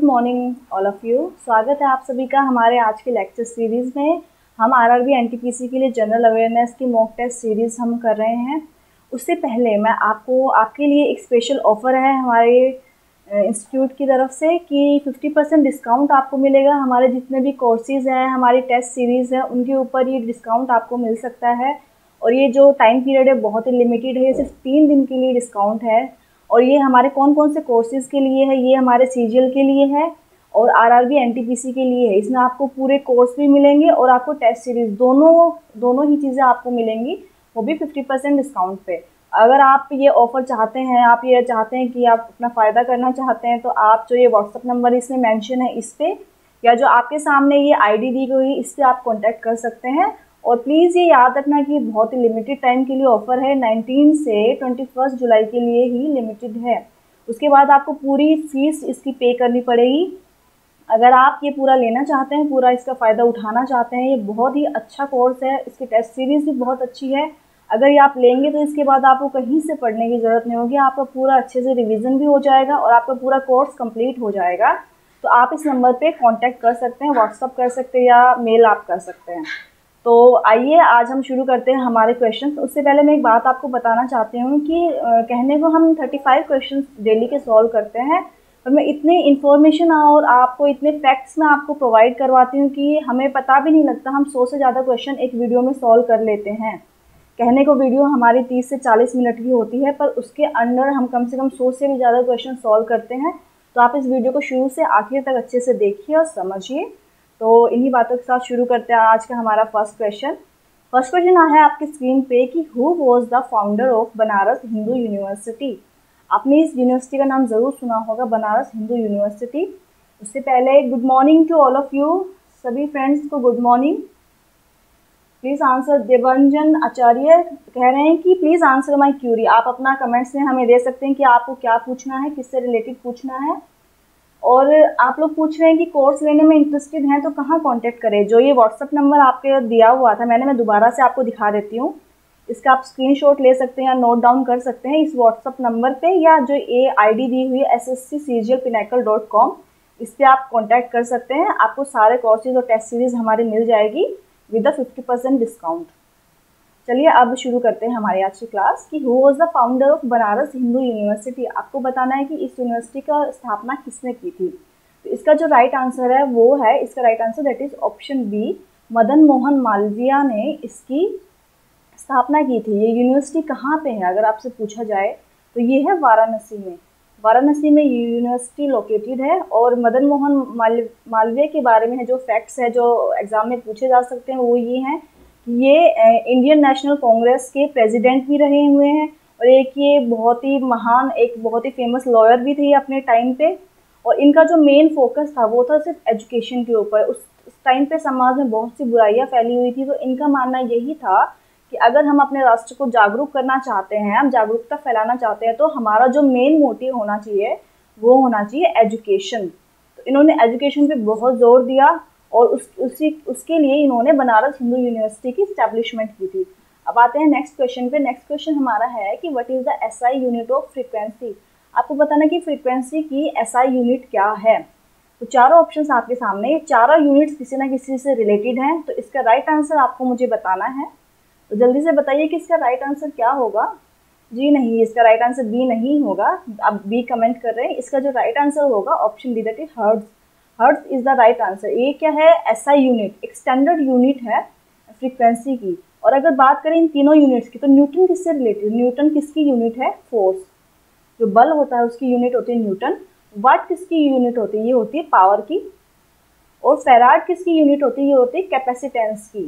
Morning all of you. स्वागत है आप सभी का हमारे आज के लेक्चर सीरीज़ में। हम आरआरबी एनटीपीसी के लिए जनरल अवेयरनेस की मॉक टेस्ट सीरीज़ हम कर रहे हैं। उससे पहले मैं आपके लिए एक स्पेशल ऑफ़र है हमारे इंस्टीट्यूट की तरफ से कि 50% डिस्काउंट आपको मिलेगा। हमारे जितने भी कोर्सेज़ हैं, हमारी टेस्ट सीरीज़ है, उनके ऊपर ये डिस्काउंट आपको मिल सकता है। और ये जो टाइम पीरियड है बहुत ही लिमिटेड है, ये सिर्फ 3 दिन के लिए डिस्काउंट है। और ये हमारे कौन कौन से कोर्सेज़ के लिए है, ये हमारे सीजीएल के लिए है और आरआरबी एनटीपीसी के लिए है। इसमें आपको पूरे कोर्स भी मिलेंगे और आपको टेस्ट सीरीज़ दोनों ही चीज़ें आपको मिलेंगी, वो भी 50% डिस्काउंट पे। अगर आप ये ऑफ़र चाहते हैं, आप ये चाहते हैं कि आप अपना फ़ायदा करना चाहते हैं, तो आप जो ये व्हाट्सअप नंबर इसमें मेंशन है इस पर, या जो आपके सामने ये आईडी दी गई है इस पर आप कॉन्टैक्ट कर सकते हैं। और प्लीज़ ये याद रखना कि बहुत ही लिमिटेड टाइम के लिए ऑफ़र है, 19 से 21 जुलाई के लिए ही लिमिटेड है। उसके बाद आपको पूरी फीस इसकी पे करनी पड़ेगी। अगर आप ये पूरा लेना चाहते हैं, पूरा इसका फ़ायदा उठाना चाहते हैं, ये बहुत ही अच्छा कोर्स है, इसकी टेस्ट सीरीज़ भी बहुत अच्छी है। अगर ये आप लेंगे तो इसके बाद आपको कहीं से पढ़ने की ज़रूरत नहीं होगी, आपका पूरा अच्छे से रिवीजन भी हो जाएगा और आपका पूरा कोर्स कंप्लीट हो जाएगा। तो आप इस नंबर पे कांटेक्ट कर सकते हैं, व्हाट्सअप कर सकते हैं या मेल आप कर सकते हैं। तो आइए आज हम शुरू करते हैं हमारे क्वेश्चन। उससे पहले मैं एक बात आपको बताना चाहती हूँ कि कहने को हम 35 क्वेश्चन डेली के सॉल्व करते हैं, पर मैं इतने इन्फॉर्मेशन और आपको इतने फैक्ट्स मैं आपको प्रोवाइड करवाती हूँ कि हमें पता भी नहीं लगता, हम 100 से ज़्यादा क्वेश्चन एक वीडियो में सॉल्व कर लेते हैं। कहने को वीडियो हमारी 30 से 40 मिनट की होती है, पर उसके अंदर हम कम से कम 100 से भी ज़्यादा क्वेश्चन सॉल्व करते हैं। तो आप इस वीडियो को शुरू से आखिर तक अच्छे से देखिए और समझिए। तो इन्हीं बातों के साथ शुरू करते हैं आज का हमारा फर्स्ट क्वेश्चन। फर्स्ट क्वेश्चन है आपकी स्क्रीन पे कि who was the founder of Banaras Hindu university. आपने इस यूनिवर्सिटी का नाम ज़रूर सुना होगा, बनारस हिंदू यूनिवर्सिटी। उससे पहले good morning to all of you, सभी फ्रेंड्स को good morning. Please answer. Devranjan Acharya कह रहे हैं कि प्लीज़ आंसर माई क्यूरी। आप अपना कमेंट्स में हमें दे सकते हैं कि आपको क्या पूछना है, किससे रिलेटेड पूछना है। और आप लोग पूछ रहे हैं कि कोर्स लेने में इंटरेस्टेड हैं तो कहाँ कांटेक्ट करें। जो ये व्हाट्सअप नंबर आपके दिया हुआ था मैं दोबारा से आपको दिखा देती हूँ। इसका आप स्क्रीनशॉट ले सकते हैं या नोट डाउन कर सकते हैं इस व्हाट्सअप नंबर पे, या जो ये आईडी दी हुई है sscglpinnacle.com, इस पर आप कांटेक्ट कर सकते हैं। आपको सारे कोर्सेज और टेस्ट सीरीज़ हमारी मिल जाएगी विद 50% डिस्काउंट। चलिए अब शुरू करते हैं हमारी आज की क्लास कि who was the founder of Banaras Hindu university. आपको बताना है कि इस यूनिवर्सिटी का स्थापना किसने की थी। तो इसका जो राइट आंसर है वो है, इसका right answer that is option B, Madan Mohan Malviya ने इसकी स्थापना की थी। ये यूनिवर्सिटी कहाँ पे है अगर आपसे पूछा जाए तो ये है वाराणसी में। वाराणसी में ये यूनिवर्सिटी लोकेटेड है। और मदन मोहन मालवीय के बारे में जो फैक्ट्स है जो एग्जाम में पूछे जा सकते हैं वो ये हैं, ये इंडियन नेशनल कांग्रेस के प्रेसिडेंट भी रहे हुए हैं और एक ये बहुत ही महान, एक बहुत ही फेमस लॉयर भी थे अपने टाइम पे। और इनका जो मेन फोकस था वो था सिर्फ एजुकेशन के ऊपर। उस टाइम पे समाज में बहुत सी बुराइयां फैली हुई थी, तो इनका मानना यही था कि अगर हम अपने राष्ट्र को जागरूक करना चाहते हैं, हम जागरूकता फैलाना चाहते हैं, तो हमारा जो मेन मोटिव होना चाहिए वो होना चाहिए एजुकेशन। तो इन्होंने एजुकेशन पे बहुत जोर दिया और उसके लिए इन्होंने बनारस हिंदू यूनिवर्सिटी की स्टैब्लिशमेंट की थी। अब आते हैं नेक्स्ट क्वेश्चन पे। नेक्स्ट क्वेश्चन हमारा है कि what is the SI unit of frequency. आपको बताना कि फ्रीक्वेंसी की एसआई यूनिट क्या है। तो चारों ऑप्शंस आपके सामने, ये चारों यूनिट्स किसी ना किसी से रिलेटेड हैं। तो इसका राइट आंसर आपको मुझे बताना है। तो जल्दी से बताइए कि इसका राइट आंसर क्या होगा। जी नहीं, इसका राइट आंसर बी नहीं होगा। आप बी कमेंट कर रहे हैं। इसका जो राइट आंसर होगा option B, that is hertz. Hertz is the right answer. ये क्या है, एसआई यूनिट, एक स्टैंडर्ड यूनिट है फ्रीक्वेंसी की। और अगर बात करें इन तीनों यूनिट्स की, तो न्यूटन किससे रिलेटेड, न्यूटन किसकी यूनिट है, फोर्स। जो बल होता है उसकी यूनिट होती है न्यूटन। वाट किसकी यूनिट होती है, ये होती है पावर की। और फेराड किसकी यूनिट होती है, ये होती है कैपेसिटेंस की।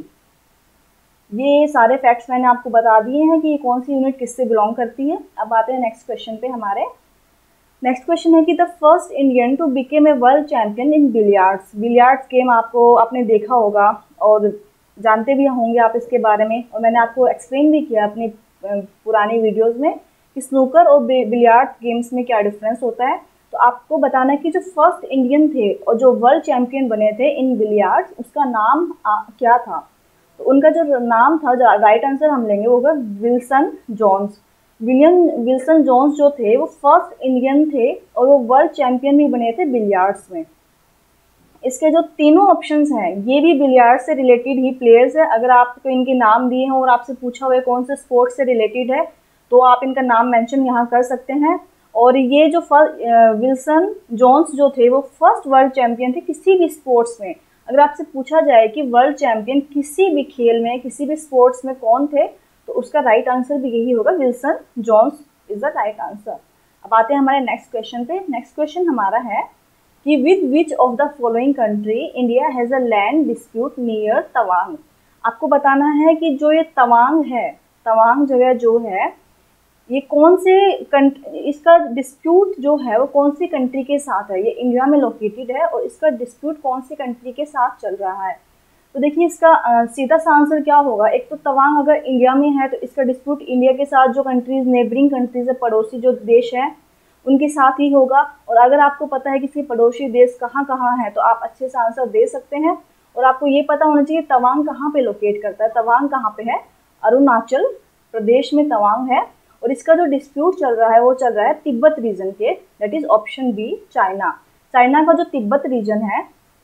ये सारे फैक्ट्स मैंने आपको बता दिए हैं कि ये कौन सी यूनिट किससे बिलोंग करती है। अब आते हैं नेक्स्ट क्वेश्चन पे हमारे। नेक्स्ट क्वेश्चन है कि the first Indian to became a world champion in billiards. Billiards game आपने देखा होगा और जानते भी होंगे आप इसके बारे में, और मैंने आपको एक्सप्लेन भी किया अपनी पुरानी वीडियोस में कि स्नूकर और बिलियर्ड गेम्स में क्या डिफरेंस होता है। तो आपको बताना है कि जो फर्स्ट इंडियन थे और जो वर्ल्ड चैंपियन बने थे इन बिलियर्ड्स, उसका नाम क्या था। तो उनका जो नाम था, जो राइट आंसर हम लेंगे वो होगा विल्सन जोन्स। विल्सन जोन्स जो थे वो फर्स्ट इंडियन थे और वो वर्ल्ड चैंपियन भी बने थे बिलियर्ड्स में। इसके जो तीनों ऑप्शंस हैं ये भी बिलियर्ड्स से रिलेटेड ही प्लेयर्स है। अगर आपको इनके नाम दिए हैं और आपसे पूछा हुआ है कौन से स्पोर्ट्स से रिलेटेड है तो आप इनका नाम मेंशन यहाँ कर सकते हैं। और ये जो विल्सन जोन्स जो थे वो फर्स्ट वर्ल्ड चैंपियन थे किसी भी स्पोर्ट्स में। अगर आपसे पूछा जाए कि वर्ल्ड चैंपियन किसी भी खेल में किसी भी स्पोर्ट्स में कौन थे तो उसका राइट आंसर भी यही होगा, Wilson Jones is the right answer. अब आते हैं हमारे नेक्स्ट क्वेश्चन पे। नेक्स्ट क्वेश्चन हमारा है कि with which of the following country India has a land dispute near Tawang. आपको बताना है कि जो ये तवांग है, तवांग जगह जो है ये कौन से इसका डिस्प्यूट जो है वो कौन सी कंट्री के साथ है। ये इंडिया में लोकेटेड है और इसका डिस्प्यूट कौन सी कंट्री के साथ चल रहा है। तो देखिए इसका सीधा सा आंसर क्या होगा। एक तो तवांग अगर इंडिया में है तो इसका डिस्प्यूट इंडिया के साथ जो कंट्रीज नेबरिंग कंट्रीज है, पड़ोसी जो देश है उनके साथ ही होगा। और अगर आपको पता है कि पड़ोसी देश कहाँ कहाँ है तो आप अच्छे से आंसर दे सकते हैं। और आपको ये पता होना चाहिए तवांग कहाँ पे लोकेट करता है। तवांग कहाँ पे है, अरुणाचल प्रदेश में तवांग है। और इसका जो डिस्प्यूट चल रहा है वो चल रहा है तिब्बत रीजन के, that is option B China. China का जो तिब्बत रीजन है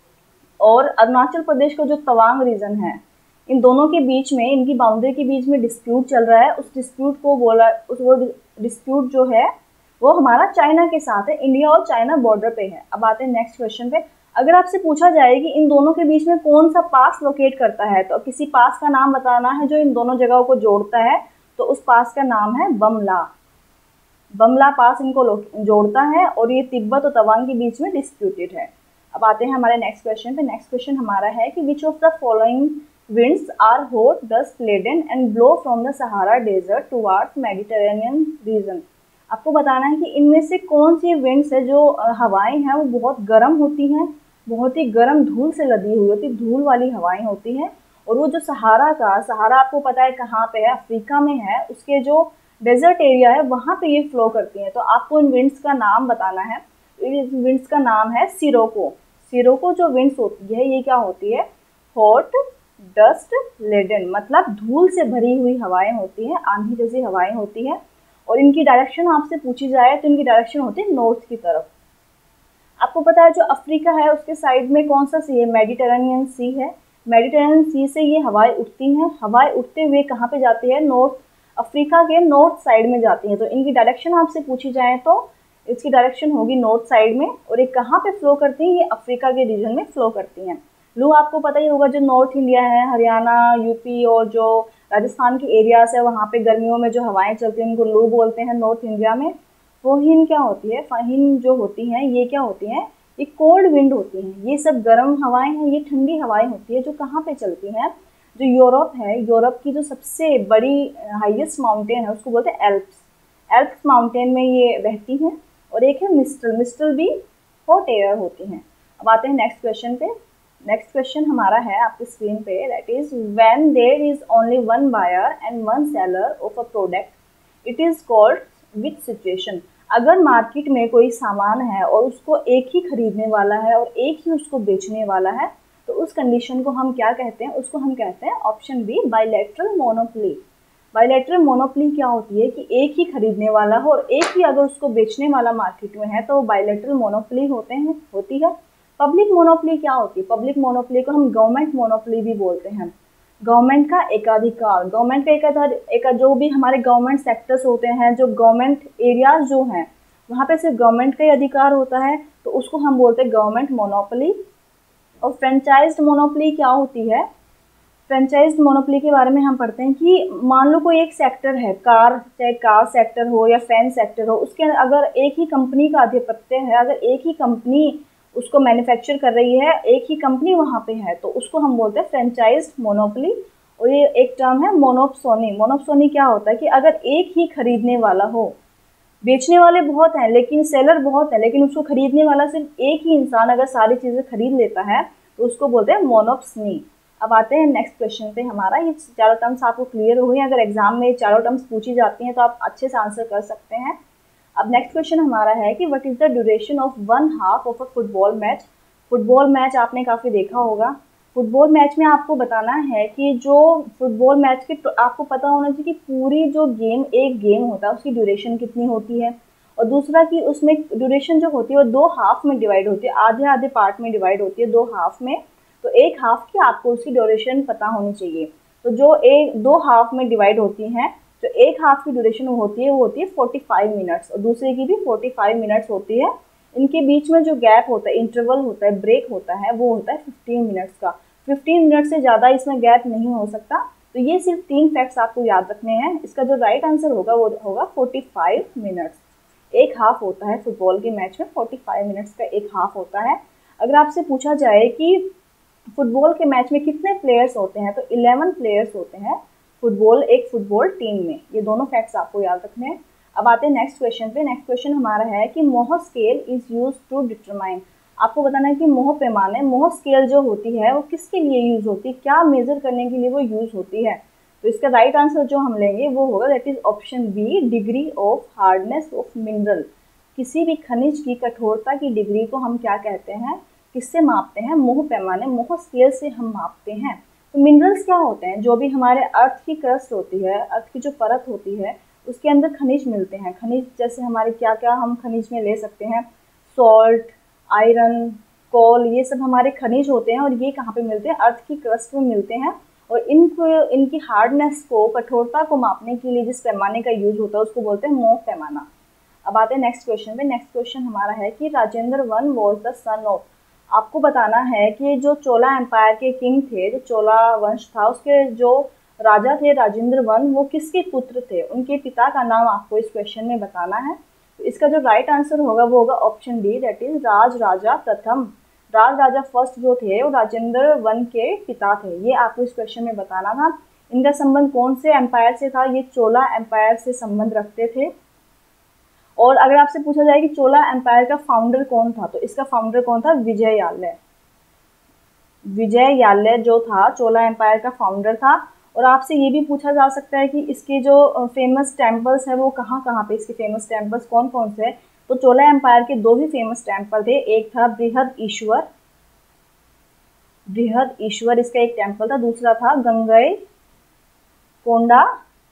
और अरुणाचल प्रदेश का जो तवांग रीजन है, इन दोनों के बीच में, इनकी बाउंड्री के बीच में डिस्प्यूट चल रहा है। उस डिस्प्यूट को बोला, वो डिस्प्यूट जो है वो हमारा चाइना के साथ है, इंडिया और चाइना बॉर्डर पे है। अब आते हैं नेक्स्ट क्वेश्चन पे। अगर आपसे पूछा जाए कि इन दोनों के बीच में कौन सा पास लोकेट करता है तो किसी पास का नाम बताना है जो इन दोनों जगहों को जोड़ता है, तो उस पास का नाम है बमला। बमला पास इनको जोड़ता है और ये तिब्बत और तवांग के बीच में डिस्प्यूटेड है। अब आते हैं हमारे नेक्स्ट क्वेश्चन पे। नेक्स्ट क्वेश्चन हमारा है कि which of the following winds are hot, dust laden and blow from the Sahara desert towards Mediterranean region। आपको बताना है कि इनमें से कौन सी विंड्स है जो हवाएं हैं वो बहुत गर्म होती हैं, बहुत ही गर्म धूल से लदी हुई होती, धूल वाली हवाएं होती हैं। और वो जो सहारा आपको पता है कहाँ पे है, अफ्रीका में है, उसके जो डेजर्ट एरिया है वहाँ पे ये फ्लो करती हैं। तो आपको इन विंड्स का नाम बताना है। इस विंड्स का नाम है सिरोको। सिरोको जो विंड्स होती है ये क्या होती है, हॉट डस्ट लेडन, मतलब धूल से भरी हुई हवाएं होती हैं, आंधी जैसी हवाएं होती हैं। और इनकी डायरेक्शन आपसे पूछी जाए तो इनकी डायरेक्शन होती है नॉर्थ की तरफ। आपको पता है जो अफ्रीका है उसके साइड में कौन सा सी है, मेडिटेरेनियन सी है। मेडिटेरेनियन सी से ये हवाएं उठती हैं, हवाएं उठते हुए कहाँ पे जाती है, नॉर्थ, अफ्रीका के नॉर्थ साइड में जाती हैं। तो इनकी डायरेक्शन आपसे पूछी जाए तो इसकी डायरेक्शन होगी नॉर्थ साइड में। और ये कहाँ पे फ्लो करती हैं, ये अफ्रीका के रीजन में फ्लो करती हैं। लू आपको पता ही होगा जो नॉर्थ इंडिया है, हरियाणा, यूपी और जो राजस्थान के एरियाज है वहाँ पे गर्मियों में जो हवाएं चलती हैं उनको लू बोलते हैं नॉर्थ इंडिया में। फाहिन क्या होती है, फाहिन जो होती हैं ये क्या होती हैं, ये कोल्ड विंड होती हैं। ये सब गर्म हवाएं हैं, ये ठंडी हवाएं होती है जो कहाँ पे चलती हैं, जो यूरोप है, यूरोप की जो सबसे बड़ी हाईएस्ट माउंटेन है उसको बोलते हैं एल्प्स। एल्प्स माउंटेन में ये रहती हैं। और एक है मिस्टल, मिस्टल भी हॉट एयर होती हैं। अब आते हैं नेक्स्ट क्वेश्चन पे। नेक्स्ट क्वेश्चन हमारा है आपकी स्क्रीन पे, that is when there is only one buyer and one seller of a product it is called which situation. अगर मार्केट में कोई सामान है और उसको एक ही खरीदने वाला है और एक ही उसको बेचने वाला है तो उस कंडीशन को हम क्या कहते हैं, उसको हम कहते हैं option B bilateral monopoly. Bilateral monopoly क्या होती है कि एक ही खरीदने वाला हो और एक ही अगर उसको बेचने वाला मार्केट में है तो वो बायलैटरल मोनोपोली होती है। पब्लिक मोनोपोली क्या होती है, पब्लिक मोनोपोली को हम गवर्नमेंट मोनोपोली भी बोलते हैं। गवर्नमेंट का एकाधिकार, गवर्नमेंट का जो भी हमारे गवर्नमेंट सेक्टर्स होते हैं, जो गवर्नमेंट एरियाज जो हैं वहाँ पे सिर्फ गवर्नमेंट का ही अधिकार होता है तो उसको हम बोलते हैं गवर्नमेंट मोनोपोली। और फ्रेंचाइज्ड मोनोपोली क्या होती है, फ्रेंचाइज्ड मोनोपोली के बारे में हम पढ़ते हैं कि मान लो कोई एक सेक्टर है, चाहे कार सेक्टर हो या फैन सेक्टर हो, उसके अगर एक ही कंपनी का आधिपत्य है, अगर एक ही कंपनी उसको मैन्युफैक्चर कर रही है, एक ही कंपनी वहाँ पे है तो उसको हम बोलते हैं फ्रेंचाइज्ड मोनोपोली। और ये एक टर्म है मोनोप्सोनी। मोनोप्सोनी क्या होता है कि अगर एक ही खरीदने वाला हो, बेचने वाले बहुत हैं लेकिन सेलर बहुत है, लेकिन उसको खरीदने वाला सिर्फ एक ही इंसान अगर सारी चीज़ें खरीद लेता है तो उसको बोलते हैं मोनोप्सनी। अब आते हैं नेक्स्ट क्वेश्चन पे हमारा। ये चारों टर्म्स आपको क्लियर हो गई, अगर एग्जाम में चारों टर्म्स पूछी जाती हैं तो आप अच्छे से आंसर कर सकते हैं। अब नेक्स्ट क्वेश्चन हमारा है कि what is the duration of one half of a football match. Football match आपने काफ़ी देखा होगा, फुटबॉल मैच में आपको बताना है कि जो फुटबॉल मैच के आपको पता होना चाहिए कि पूरी जो गेम एक गेम होता है उसकी ड्यूरेशन कितनी होती है, और दूसरा कि उसमें ड्यूरेशन जो होती है वो 2 हाफ में डिवाइड होती है, आधे आधे पार्ट में डिवाइड होती है 2 हाफ में। तो एक हाफ की आपको उसकी ड्यूरेशन पता होनी चाहिए। तो जो एक 2 हाफ में डिवाइड होती हैं, जो एक हाफ की ड्यूरेशन होती है वो होती है 45 मिनट्स, और दूसरे की भी 45 मिनट्स होती है। इनके बीच में जो गैप होता है, इंटरवल होता है, ब्रेक होता है, वो होता है 15 मिनट्स का। 15 मिनट से ज़्यादा इसमें गैप नहीं हो सकता। तो ये सिर्फ 3 फैक्ट्स आपको याद रखने हैं। इसका जो राइट आंसर होगा वो होगा 45 मिनट्स। एक हाफ होता है फुटबॉल के मैच में, 45 मिनट्स का एक हाफ होता है। अगर आपसे पूछा जाए कि फुटबॉल के मैच में कितने प्लेयर्स होते हैं, तो 11 प्लेयर्स होते हैं एक फुटबॉल टीम में। ये दोनों फैक्ट्स आपको याद रखने हैं। अब आते हैं नेक्स्ट क्वेश्चन पे। नेक्स्ट क्वेश्चन हमारा है कि Mohs scale is use to determine. आपको बताना है कि मोह पैमाने, मोह स्केल जो होती है वो किसके लिए यूज होती है, क्या मेजर करने के लिए वो यूज होती है। तो इसका राइट आंसर जो हम लेंगे वो होगा that is option B, degree of hardness of mineral. किसी भी खनिज की कठोरता की डिग्री को हम क्या कहते हैं, किससे मापते हैं, मोह पैमाने, मोह स्केल से हम मापते हैं। तो मिनरल्स क्या होते हैं, जो भी हमारे अर्थ की क्रस्ट होती है, अर्थ की जो परत होती है उसके अंदर खनिज मिलते हैं। खनिज जैसे हमारे क्या क्या हम खनिज में ले सकते हैं, सॉल्ट, आयरन, कोल, ये सब हमारे खनिज होते हैं। और ये कहाँ पे मिलते हैं, अर्थ की क्रस्ट में मिलते हैं। और इनकी हार्डनेस को, कठोरता को मापने के लिए जिस पैमाने का यूज होता है उसको बोलते हैं मोह पैमाना। अब आते हैं नेक्स्ट क्वेश्चन पे। नेक्स्ट क्वेश्चन हमारा है कि Rajendra one was the son of. आपको बताना है कि जो चोला एम्पायर के किंग थे, जो चोला वंश था, उसके जो राजा थे राजेंद्र वन, वो किसके पुत्र थे, उनके पिता का नाम आपको इस क्वेश्चन में बताना है। तो इसका जो राइट आंसर होगा वो होगा option D, that is Raj Raja प्रथम। राज राजा फर्स्ट जो थे वो राजेंद्र वन के पिता थे। ये आपको इस क्वेश्चन में बताना था। इनका संबंध कौन से एम्पायर से था, ये चोला एम्पायर से संबंध रखते थे। और अगर आपसे पूछा जाए कि चोला एम्पायर का फाउंडर कौन था, तो इसका फाउंडर कौन था, विजय याल्ले। विजय याल्ले जो था चोला एम्पायर का फाउंडर था। और आपसे ये भी पूछा जा सकता है कि इसके जो फेमस टेम्पल्स हैं वो कहाँ कहाँ पे, इसके फेमस टेम्पल्स कौन कौन से हैं। तो चोला एम्पायर के 2 ही फेमस टेम्पल थे। एक था बृहद ईश्वर इसका एक टेम्पल था, दूसरा था गंगई कोंडा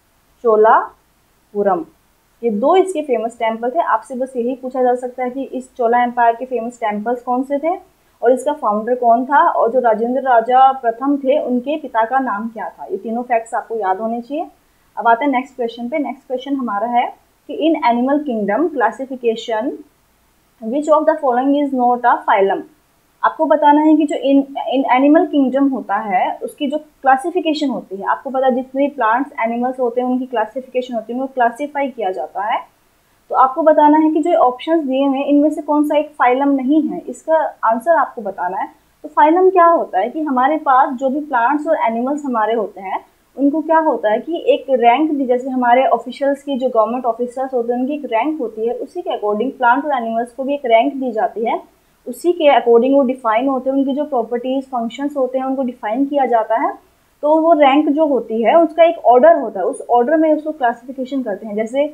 चोलापुरम। ये 2 इसके फेमस टेम्पल थे। आपसे बस यही पूछा जा सकता है कि इस चोला एम्पायर के फेमस टेम्पल्स कौन से थे और इसका फाउंडर कौन था, और जो राजेंद्र राजा प्रथम थे उनके पिता का नाम क्या था। ये तीनों फैक्ट्स आपको याद होने चाहिए। अब आते हैं नेक्स्ट क्वेश्चन पे। नेक्स्ट क्वेश्चन हमारा है कि in animal kingdom classification which of the following is not a phylum. आपको बताना है कि जो इन एनिमल किंगडम होता है उसकी जो क्लासिफिकेशन होती है, आपको पता है जितने प्लांट्स एनिमल्स होते हैं उनकी क्लासिफिकेशन होती है, उनको क्लासीफाई किया जाता है। तो आपको बताना है कि जो ऑप्शंस दिए हैं इनमें से कौन सा एक फाइलम नहीं है, इसका आंसर आपको बताना है। तो फाइलम क्या होता है कि हमारे पास जो भी प्लांट्स और एनिमल्स हमारे होते हैं उनको क्या होता है कि एक रैंक दी, जैसे हमारे ऑफिशियल्स की जो गवर्नमेंट ऑफिसर्स होते हैं उनकी एक रैंक होती है, उसी के अकॉर्डिंग प्लांट और एनिमल्स को भी एक रैंक दी जाती है। उसी के अकॉर्डिंग वो डिफाइन होते हैं, उनकी जो प्रॉपर्टीज फंक्शंस होते हैं उनको डिफाइन किया जाता है। तो वो रैंक जो होती है उसका एक ऑर्डर होता है, उस ऑर्डर में उसको क्लासिफिकेशन करते हैं। जैसे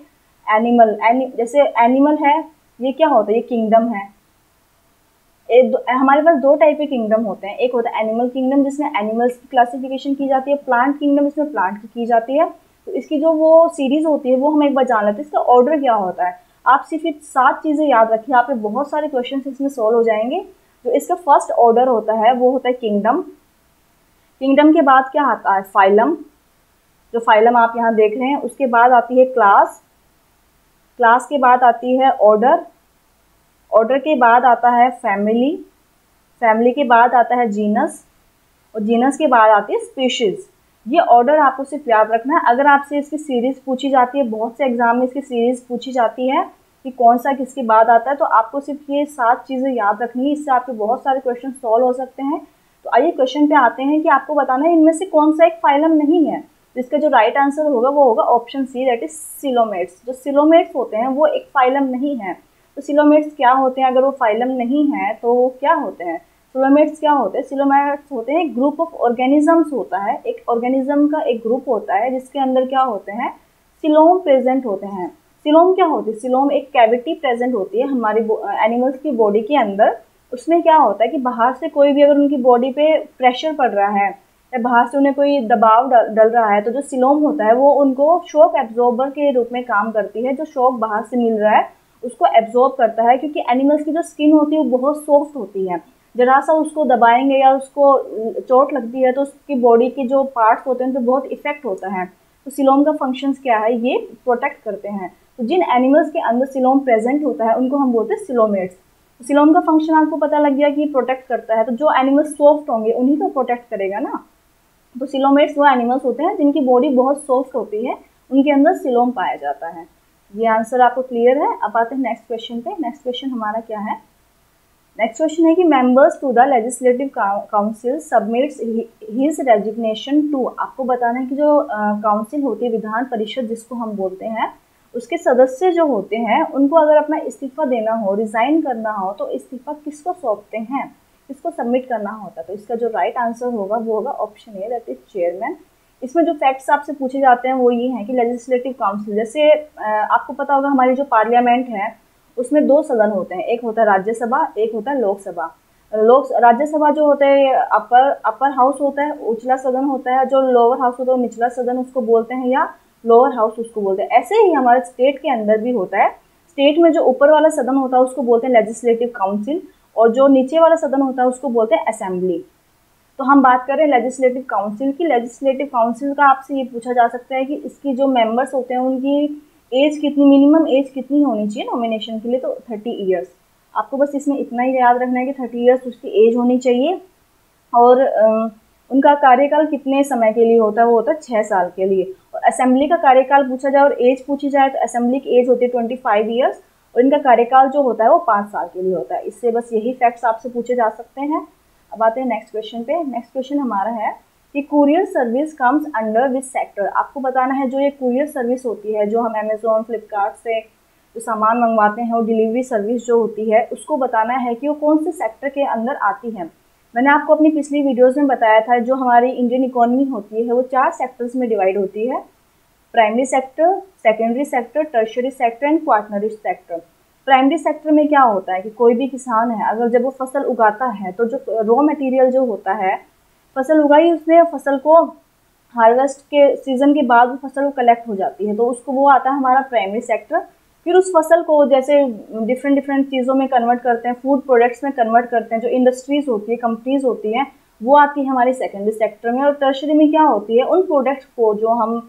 जैसे एनिमल है, ये क्या होता है, ये किंगडम है। हमारे पास 2 टाइप के किंगडम होते हैं, एक होता है एनिमल किंगडम जिसमें एनिमल्स की क्लासिफिकेशन की जाती है, प्लांट किंगडम इसमें प्लांट की जाती है। तो इसकी जो वो सीरीज होती है वो हम एक बार जान लेते हैं, इसका ऑर्डर क्या होता है। आप सिर्फ 7 चीज़ें याद रखिए, आप पे बहुत सारे क्वेश्चन इसमें सॉल्व हो जाएंगे। जो इसका फर्स्ट ऑर्डर होता है वो होता है किंगडम। किंगडम के बाद क्या आता है, फाइलम, जो फाइलम आप यहाँ देख रहे हैं। उसके बाद आती है क्लास, क्लास के बाद आती है ऑर्डर, ऑर्डर के बाद आता है फैमिली, फैमिली के बाद आता है जीनस, और जीनस के बाद आती है स्पीशीज। ये ऑर्डर आपको सिर्फ याद रखना है। अगर आपसे इसकी सीरीज पूछी जाती है, बहुत से एग्जाम में इसकी सीरीज पूछी जाती है कि कौन सा किसके बाद आता है, तो आपको सिर्फ ये 7 चीज़ें याद रखनी है, इससे आपके बहुत सारे क्वेश्चन सॉल्व हो सकते हैं। तो आइए क्वेश्चन पे आते हैं कि आपको बताना है इनमें से कौन सा एक फाइलम नहीं है। तो इसका जो राइट आंसर होगा वो होगा option C, that is coelomates. जो सिलोमेट्स होते हैं वो एक फाइलम नहीं है। तो सिलोमेट्स क्या होते हैं, अगर वो फाइलम नहीं है तो वो क्या होते हैं, सिलोमेट्स क्या होते हैं, सिलोमेट्स होते हैं एक ग्रुप ऑफ ऑर्गेनिजम्स होता है, एक ऑर्गेनिज्म का एक ग्रुप होता है जिसके अंदर क्या होते हैं, सिलोम प्रेजेंट होते हैं। सिलोम क्या होती है, सिलोम एक कैविटी प्रेजेंट होती है हमारी एनिमल्स की बॉडी के अंदर, उसमें क्या होता है कि बाहर से कोई भी अगर उनकी बॉडी पे प्रेशर पड़ रहा है या बाहर से उन्हें कोई दबाव डल रहा है, तो जो सिलोम होता है वो उनको शॉक एब्जॉर्बर के रूप में काम करती है। जो शॉक बाहर से मिल रहा है उसको एब्जॉर्ब करता है, क्योंकि एनिमल्स की जो स्किन होती है वो बहुत सॉफ्ट होती है। जरा सा उसको दबाएंगे या उसको चोट लगती है तो उसकी बॉडी के जो पार्ट्स होते हैं उन पर बहुत इफेक्ट होता है। तो सिलोम का फंक्शंस क्या है, ये प्रोटेक्ट करते हैं। तो जिन एनिमल्स के अंदर सिलोम प्रेजेंट होता है उनको हम बोलते हैं सिलोमेट्स। तो सिलोम का फंक्शन आपको पता लग गया कि प्रोटेक्ट करता है, तो जो एनिमल्स सॉफ्ट होंगे उन्हीं को प्रोटेक्ट करेगा ना। तो सिलोमेट्स वो एनिमल्स होते हैं जिनकी बॉडी बहुत सॉफ्ट होती है, उनके अंदर सिलोम पाया जाता है। ये आंसर आपको क्लियर है। अब आते हैं नेक्स्ट क्वेश्चन पे। नेक्स्ट क्वेश्चन हमारा क्या है, नेक्स्ट क्वेश्चन है कि members to the legislative council submits his resignation to. आपको बताना है कि जो काउंसिल होती है, विधान परिषद जिसको हम बोलते हैं, उसके सदस्य जो होते हैं उनको अगर अपना इस्तीफा देना हो, रिजाइन करना हो, तो इस्तीफा किसको सौंपते हैं, किसको सबमिट करना होता है। तो इसका जो राइट आंसर होगा वो होगा option A, that is chairman. इसमें जो फैक्ट्स आपसे पूछे जाते हैं वो ये हैं कि लेजिस्लेटिव काउंसिल, जैसे आपको पता होगा हमारी जो पार्लियामेंट है उसमें दो सदन होते हैं, एक होता है राज्यसभा, एक होता है लोकसभा। राज्यसभा जो होता है अपर हाउस होता है, उछला सदन होता है। जो लोअर हाउस होता है निचला सदन उसको बोलते हैं, या लोअर हाउस उसको बोलते हैं। ऐसे ही हमारे स्टेट के अंदर भी होता है। स्टेट में जो ऊपर वाला सदन होता है उसको बोलते हैं लेजिस्लेटिव काउंसिल, और जो नीचे वाला सदन होता है उसको बोलते हैं असेंबली। तो हम बात करें लेजिस्लेटिव काउंसिल की। लेजिस्लेटिव काउंसिल का आपसे ये पूछा जा सकता है कि इसकी जो मेंबर्स होते हैं उनकी एज कितनी, मिनिमम एज कितनी होनी चाहिए नॉमिनेशन के लिए, तो 30 ईयर्स। आपको बस इसमें इतना ही याद रखना है कि 30 ईयर्स उसकी एज होनी चाहिए। और उनका कार्यकाल कितने समय के लिए होता है, वो होता है 6 साल के लिए। और असेंबली का कार्यकाल पूछा जाए और एज पूछी जाए तो असेंबली की एज होती है 25 ईयर्स, और इनका कार्यकाल जो होता है वो 5 साल के लिए होता है। इससे बस यही फैक्ट्स आपसे पूछे जा सकते हैं। अब आते हैं नेक्स्ट क्वेश्चन पे। नेक्स्ट क्वेश्चन हमारा है कि courier service comes under which sector. आपको बताना है जो ये कुरियर सर्विस होती है, जो हम अमेजोन, फ्लिपकार्ट से जो सामान मंगवाते हैं, और डिलीवरी सर्विस जो होती है, उसको बताना है कि वो कौन से सेक्टर के अंदर आती है। मैंने आपको अपनी पिछली वीडियोस में बताया था जो हमारी इंडियन इकोनॉमी होती है वो 4 सेक्टर्स में डिवाइड होती है, primary sector, secondary sector, tertiary sector and quaternary sector. Primary sector में क्या होता है कि कोई भी किसान है अगर जब वो फसल उगाता है तो जो रॉ मटेरियल जो होता है, फसल उगाई उसने, फसल को हार्वेस्ट के सीजन के बाद वो फसल कलेक्ट हो जाती है, तो उसको वो आता है हमारा प्राइमरी सेक्टर। फिर उस फसल को जैसे डिफरेंट चीज़ों में कन्वर्ट करते हैं, फूड प्रोडक्ट्स में कन्वर्ट करते हैं, जो इंडस्ट्रीज होती है, कंपनीज होती हैं, वो आती है हमारी सेकेंडरी सेक्टर में। और टर्शरी में क्या होती है, उन प्रोडक्ट्स को जो हम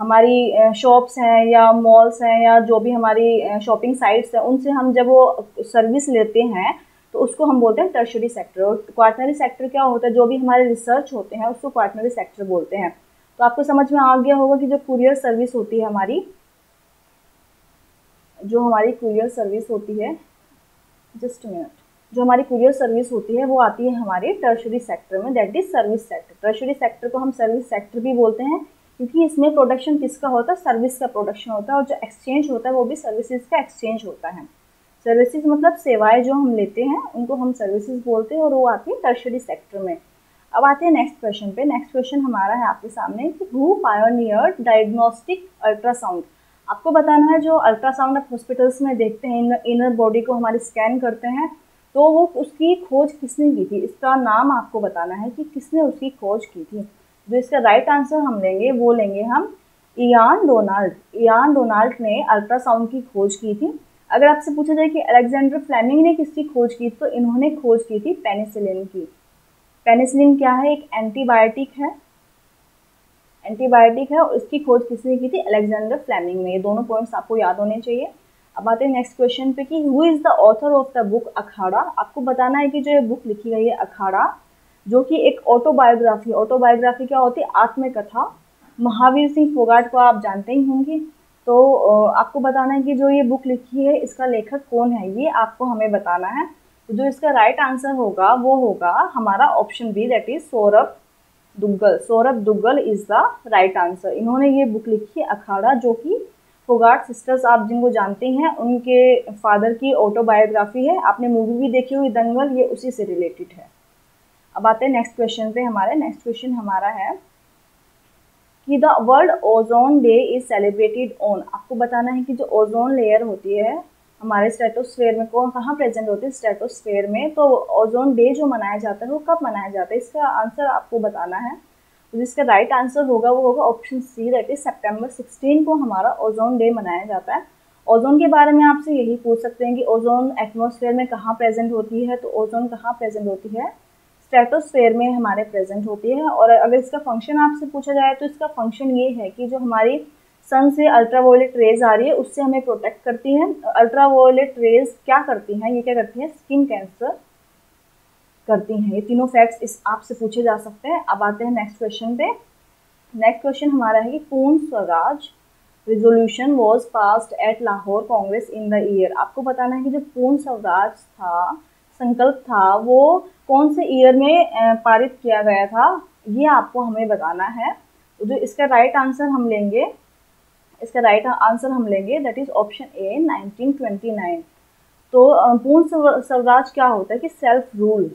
हमारी शॉप्स हैं या मॉल्स हैं या जो भी हमारी शॉपिंग साइट्स हैं उनसे हम जब वो सर्विस लेते हैं तो उसको हम बोलते हैं टर्शरी सेक्टर। और क्वाटरनरी सेक्टर क्या होता है, जो भी हमारे रिसर्च होते हैं उसको क्वाटरनरी सेक्टर बोलते हैं। तो आपको समझ में आ गया होगा कि जो कुरियर सर्विस होती है हमारी, जो हमारी कुरियर सर्विस होती है, जस्ट मिनट, जो हमारी कुरियर सर्विस होती है वो आती है हमारे टर्शरी सेक्टर में, that is service sector. Tertiary sector को हम सर्विस सेक्टर भी बोलते हैं क्योंकि इसमें प्रोडक्शन किसका होता है, सर्विस का प्रोडक्शन होता है, और जो एक्सचेंज होता है वो भी सर्विसेज का एक्सचेंज होता है। सर्विसेज मतलब सेवाएं जो हम लेते हैं उनको हम सर्विसेज बोलते हैं, और वो आती है टर्शरी सेक्टर में। अब आते हैं नेक्स्ट क्वेश्चन पे। नेक्स्ट क्वेश्चन हमारा है आपके सामने कि हु पायोनियर्ड डायग्नोस्टिक अल्ट्रासाउंड। आपको बताना है जो अल्ट्रासाउंड आप हॉस्पिटल्स में देखते हैं, इनर बॉडी को हमारी स्कैन करते हैं, तो वो उसकी खोज किसने की थी, इसका नाम आपको बताना है कि किसने उसकी खोज की थी। जो इसका राइट आंसर हम लेंगे वो लेंगे हम इयान डोनाल्ड। इयान डोनाल्ड ने अल्ट्रासाउंड की खोज की थी। अगर आपसे पूछा जाए कि अलेक्जेंडर फ्लेमिंग ने किसकी खोज की, तो इन्होंने खोज की थी पेनिसिलिन की। पेनिसिलिन क्या है, एक एंटीबायोटिक है, एंटीबायोटिक है, और इसकी खोज किसने की थी, अलेक्जेंडर फ्लेमिंग ने। ये दोनों पॉइंट्स आपको याद होने चाहिए। अब आते हैं नेक्स्ट क्वेश्चन पे कि who is the author of the book Akhada. आपको बताना है कि जो ये बुक लिखी गई है अखाड़ा, जो कि एक ऑटोबायोग्राफी, ऑटोबायोग्राफी क्या होती है, आत्मकथा। महावीर सिंह फोगाट को आप जानते ही होंगे। तो आपको बताना है कि जो ये बुक लिखी है इसका लेखक कौन है, ये आपको हमें बताना है। तो जो इसका राइट आंसर होगा वो होगा हमारा option B, that is Saurabh Duggal. Saurabh Duggal is the right answer. इन्होंने ये बुक लिखी है अखाड़ा, जो कि फोगाट सिस्टर्स आप जिनको जानते हैं उनके फादर की ऑटोबायोग्राफी है। आपने मूवी भी देखी हुई दंगल, ये उसी से रिलेटेड है। अब आते हैं नेक्स्ट क्वेश्चन पे हमारे। नेक्स्ट क्वेश्चन हमारा है कि the world ozone day is celebrated on. आपको बताना है कि जो ओजोन लेयर होती है हमारे स्ट्रेटोस्फेयर में कहाँ प्रेजेंट होती है, स्ट्रेटोस्फेयर में। तो ओजोन डे जो मनाया जाता है वो कब मनाया जाता है, इसका आंसर आपको बताना है। तो जिसका राइट आंसर होगा वो होगा option C, that is September 16 को हमारा ओजोन डे मनाया जाता है। ओजोन के बारे में आपसे यही पूछ सकते हैं कि ओजोन एटमॉस्फेयर में कहाँ प्रेजेंट होती है, तो ओजोन कहाँ प्रेजेंट होती है, स्ट्रेटोस्फेयर में हमारे प्रेजेंट होती है। और अगर इसका फंक्शन आपसे पूछा जाए तो इसका फंक्शन ये है कि जो हमारी सन से अल्ट्रावायलेट रेज आ रही है उससे हमें प्रोटेक्ट करती हैं। अल्ट्रावायलेट रेज क्या करती हैं, ये क्या करती हैं, स्किन कैंसर करती हैं। ये तीनों फैक्ट्स इस आपसे पूछे जा सकते हैं। अब आते हैं नेक्स्ट क्वेश्चन पे। नेक्स्ट क्वेश्चन हमारा है कि Purna Swaraj resolution was passed at Lahore Congress in the year. आपको बताना है कि जो पूर्ण स्वराज था, संकल्प था, वो कौन से ईयर में पारित किया गया था, ये आपको हमें बताना है। तो जो इसका राइट आंसर हम लेंगे, दैट इज ऑप्शन ए 1929। तो पूर्ण स्वराज क्या होता है कि सेल्फ रूल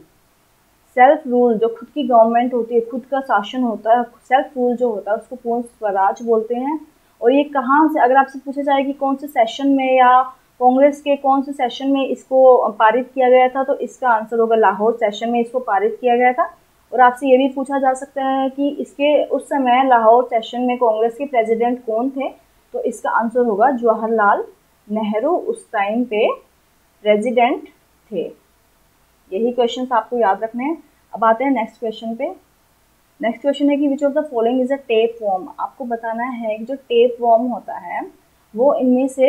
जो खुद की गवर्नमेंट होती है, खुद का शासन होता है, सेल्फ रूल जो होता है उसको पूर्ण स्वराज बोलते हैं। और ये कहाँ से, अगर आपसे पूछा जाए कि कौन से सेशन में या कांग्रेस के कौन से सेशन में इसको पारित किया गया था, तो इसका आंसर होगा लाहौर सेशन में इसको पारित किया गया था। और आपसे ये भी पूछा जा सकता है कि इसके उस समय लाहौर सेशन में कांग्रेस के प्रेसिडेंट कौन थे, तो इसका आंसर होगा जवाहरलाल नेहरू उस टाइम पे प्रेसिडेंट थे। यही क्वेश्चंस आपको याद रखने हैं। अब आते हैं नेक्स्ट क्वेश्चन पे। नेक्स्ट क्वेश्चन है कि which of the following is a tapeworm. आपको बताना है कि जो टेप वॉर्म होता है वो इनमें से,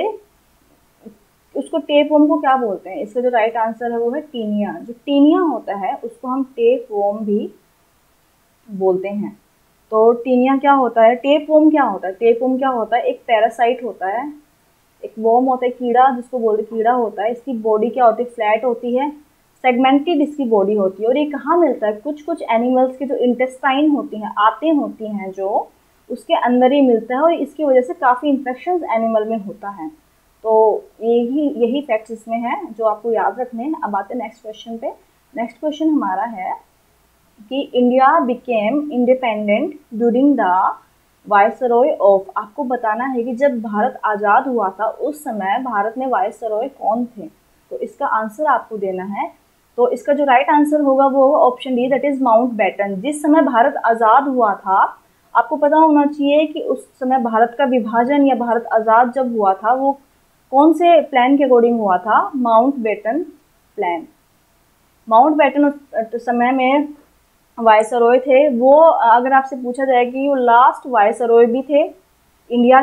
उसको टेप वॉर्म को क्या बोलते हैं। इसका जो राइट आंसर है वो है टीनिया। जो टीनिया होता है उसको हम टेप वॉर्म भी बोलते हैं। तो टीनिया क्या होता है, टेप वॉर्म क्या होता है, टेप वॉर्म क्या होता है, एक पैरासाइट होता है, एक वॉर्म होता है, कीड़ा जिसको बोलते कीड़ा होता है। इसकी बॉडी क्या होती है, फ्लैट होती है, सेगमेंटेड इसकी बॉडी होती है। और ये कहाँ मिलता है, कुछ एनिमल्स की जो इंटेस्टाइन होती हैं, आंतें होती हैं, जो उसके अंदर ही मिलता है। और इसकी वजह से काफ़ी इन्फेक्शन एनिमल में होता है। तो यही फैक्ट्स इसमें हैं जो आपको याद रखने हैं। अब आते हैं नेक्स्ट क्वेश्चन पे। नेक्स्ट क्वेश्चन हमारा है कि India became independent during the viceroy of. आपको बताना है कि जब भारत आज़ाद हुआ था उस समय भारत में वायसरॉय कौन थे, तो इसका आंसर आपको देना है। तो इसका जो राइट आंसर होगा वो option D, that is Mountbatten. जिस समय भारत आज़ाद हुआ था, आपको पता होना चाहिए कि उस समय भारत का विभाजन या भारत आज़ाद जब हुआ था वो कौन से प्लान के अकॉर्डिंग हुआ था, माउंटबेटन प्लान। माउंटबेटन उस समय में वायसरॉय थे। वो अगर आपसे पूछा जाए कि वो लास्ट वायसरॉय भी थे इंडिया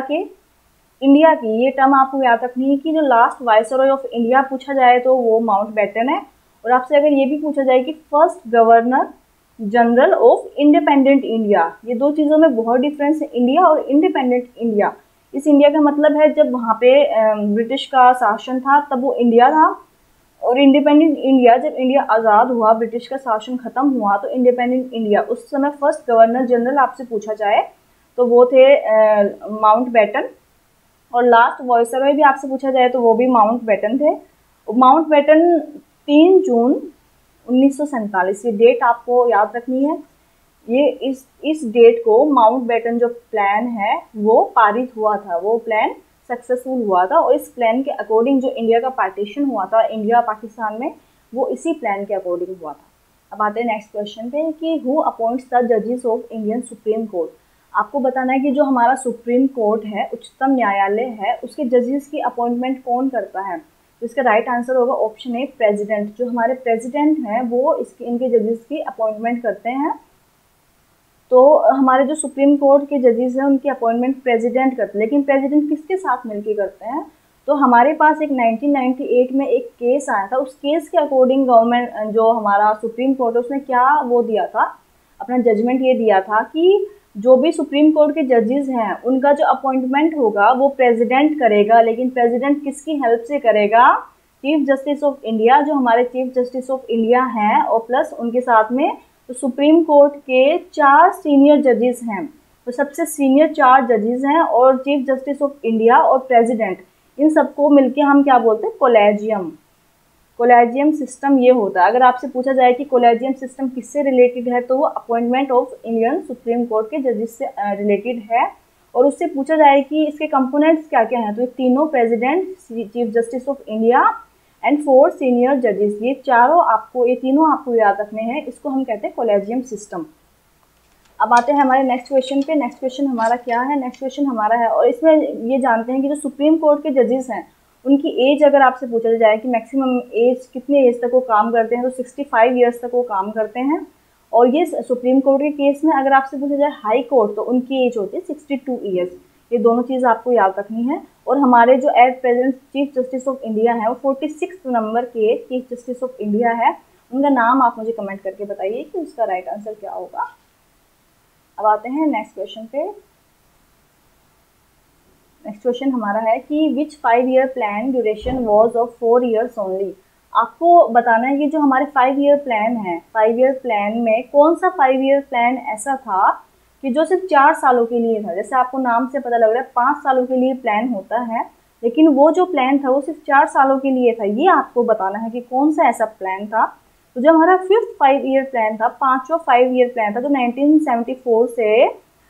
की, ये टर्म आपको याद रखनी है कि जो लास्ट वायसरॉय ऑफ इंडिया पूछा जाए तो वो माउंटबेटन है। और आपसे अगर ये भी पूछा जाए कि first governor general of independent India, ये दो चीज़ों में बहुत डिफरेंस है, इंडिया और इंडिपेंडेंट इंडिया। इस इंडिया का मतलब है जब वहाँ पे ब्रिटिश का शासन था तब वो इंडिया था, और इंडिपेंडेंट इंडिया जब इंडिया आज़ाद हुआ, ब्रिटिश का शासन खत्म हुआ, तो इंडिपेंडेंट इंडिया। उस समय फर्स्ट गवर्नर जनरल आपसे पूछा जाए तो वो थे माउंटबेटन। और लास्ट वायसरॉय भी आपसे पूछा जाए तो वो भी माउंटबेटन थे। माउंटबेटन 3 जून 1947, ये डेट आपको याद रखनी है। ये इस डेट को माउंटबेटन जो प्लान है वो पारित हुआ था, वो प्लान सक्सेसफुल हुआ था। और इस प्लान के अकॉर्डिंग जो इंडिया का पार्टीशन हुआ था इंडिया पाकिस्तान में, वो इसी प्लान के अकॉर्डिंग हुआ था। अब आते हैं नेक्स्ट क्वेश्चन पे कि हु अपॉइंट्स द जजेस ऑफ इंडियन सुप्रीम कोर्ट। आपको बताना है कि जो हमारा सुप्रीम कोर्ट है, उच्चतम न्यायालय है, उसके जजेस की अपॉइंटमेंट कौन करता है। तो इसका राइट आंसर होगा ऑप्शन ए, प्रेसिडेंट। जो हमारे प्रेसिडेंट हैं वो इनके जजेस की अपॉइंटमेंट करते हैं। तो हमारे जो सुप्रीम कोर्ट के जजेस हैं उनकी अपॉइंटमेंट प्रेसिडेंट करते हैं। लेकिन प्रेसिडेंट किसके साथ मिलकर करते हैं, तो हमारे पास एक 1998 में एक केस आया था। उस केस के अकॉर्डिंग गवर्नमेंट, जो हमारा सुप्रीम कोर्ट है, उसने क्या वो दिया था, अपना जजमेंट ये दिया था कि जो भी सुप्रीम कोर्ट के जजेस हैं उनका जो अपॉइंटमेंट होगा वो प्रेसिडेंट करेगा। लेकिन प्रेसिडेंट किसकी हेल्प से करेगा, चीफ जस्टिस ऑफ इंडिया, जो हमारे चीफ जस्टिस ऑफ इंडिया हैं, और प्लस उनके साथ में तो सुप्रीम कोर्ट के 4 सीनियर जजेस हैं। तो सबसे सीनियर 4 जजेस हैं और चीफ जस्टिस ऑफ इंडिया और प्रेसिडेंट, इन सबको मिलके हम क्या बोलते हैं, कोलेजियम सिस्टम ये होता है। अगर आपसे पूछा जाए कि कोलेजियम सिस्टम किससे रिलेटेड है, तो वो appointment of Indian supreme court के जजेस से रिलेटेड है। और उससे पूछा जाए कि इसके कंपोनेंट्स क्या क्या हैं, तो ये तीनों president, chief justice of India and 4 senior जजेस, ये तीनों आपको याद रखने हैं। इसको हम कहते हैं कॉलेजियम सिस्टम। अब आते हैं हमारे नेक्स्ट क्वेश्चन पे। नेक्स्ट क्वेश्चन हमारा क्या है? नेक्स्ट क्वेश्चन हमारा है, और इसमें ये जानते हैं कि जो सुप्रीम कोर्ट के जजेस हैं उनकी एज अगर आपसे पूछा जाए कि मैक्सिमम एज कितने एज तक वो काम करते हैं, तो 65 ईयर्स तक वो काम करते हैं। और ये सुप्रीम कोर्ट के केस में अगर आपसे पूछा जाए हाई कोर्ट, तो उनकी एज होती है 62 ईयर्स। ये दोनों चीज़ आपको याद रखनी है। और हमारे जो at present chief justice of India है वो 46 नंबर के चीफ जस्टिस ऑफ इंडिया है। उनका नाम आप मुझे कमेंट करके बताइए कि उसका राइट आंसर क्या होगा। अब आते हैं नेक्स्ट क्वेश्चन पे। नेक्स्ट क्वेश्चन हमारा है कि which 5 year plan duration was of 4 years only. आपको बताना है कि जो हमारे 5 ईयर प्लान है, 5 ईयर प्लान में कौन सा 5 ईयर प्लान ऐसा था कि जो सिर्फ 4 सालों के लिए था। जैसे आपको नाम से पता लग रहा है 5 सालों के लिए प्लान होता है, लेकिन वो जो प्लान था वो सिर्फ 4 सालों के लिए था। ये आपको बताना है कि कौन सा ऐसा प्लान था। तो जब हमारा 5th 5 ईयर प्लान था, 5वां 5 ईयर प्लान था, तो 1974 से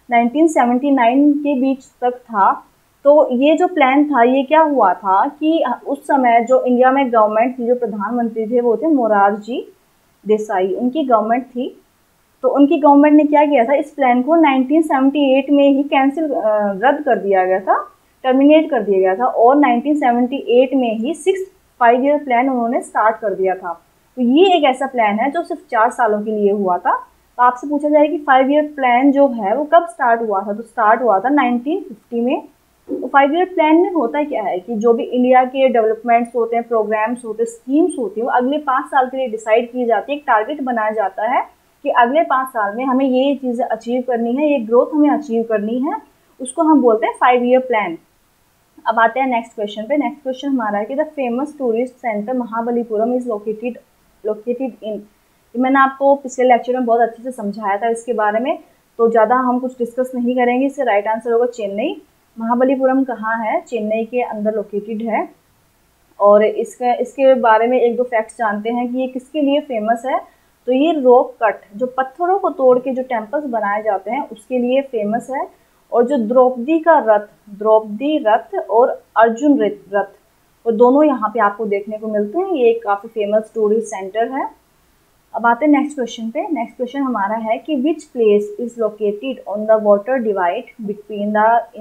1979 के बीच तक था। तो ये जो प्लान था, ये क्या हुआ था कि उस समय जो इंडिया में गवर्नमेंट थी, जो प्रधानमंत्री थे वो थे मोरारजी देसाई, उनकी गवर्नमेंट थी। तो उनकी गवर्नमेंट ने क्या किया था, इस प्लान को 1978 में ही रद्द कर दिया गया था, टर्मिनेट कर दिया गया था। और 1978 में ही 6th 5 ईयर प्लान उन्होंने स्टार्ट कर दिया था। तो ये एक ऐसा प्लान है जो सिर्फ 4 सालों के लिए हुआ था। तो आपसे पूछा जाए कि 5 ईयर प्लान जो है वो कब स्टार्ट हुआ था, तो स्टार्ट हुआ था 1950 में। तो 5 ईयर प्लान में होता क्या है कि जो भी इंडिया के डेवलपमेंट्स होते हैं, प्रोग्राम्स होते हैं, स्कीम्स होती हैं, वो अगले 5 साल के लिए डिसाइड की जाती है। एक टारगेट बनाया जाता है कि अगले 5 साल में हमें ये चीज़ें अचीव करनी है, ये ग्रोथ हमें अचीव करनी है, उसको हम बोलते हैं 5 ईयर प्लान। अब आते हैं नेक्स्ट क्वेश्चन पे। नेक्स्ट क्वेश्चन हमारा है कि the famous tourist centre Mahabalipuram is located in. मैंने आपको पिछले लेक्चर में बहुत अच्छे से समझाया था इसके बारे में, तो ज़्यादा हम कुछ डिस्कस नहीं करेंगे। इससे राइट आंसर होगा चेन्नई। महाबलीपुरम कहाँ है? चेन्नई के अंदर लोकेटेड है। और इसके बारे में एक दो फैक्ट्स जानते हैं कि ये किसके लिए फेमस है। तो ये रॉक कट, जो पत्थरों को तोड़ के जो टेम्पल्स बनाए जाते हैं, उसके लिए फेमस है। और जो द्रौपदी रथ और अर्जुन रथ, वो दोनों यहाँ पे आपको देखने को मिलते हैं। ये एक काफ़ी फेमस टूरिस्ट सेंटर है। अब आते हैं नेक्स्ट क्वेश्चन पे। नेक्स्ट क्वेश्चन हमारा है कि which place is located on the water divide between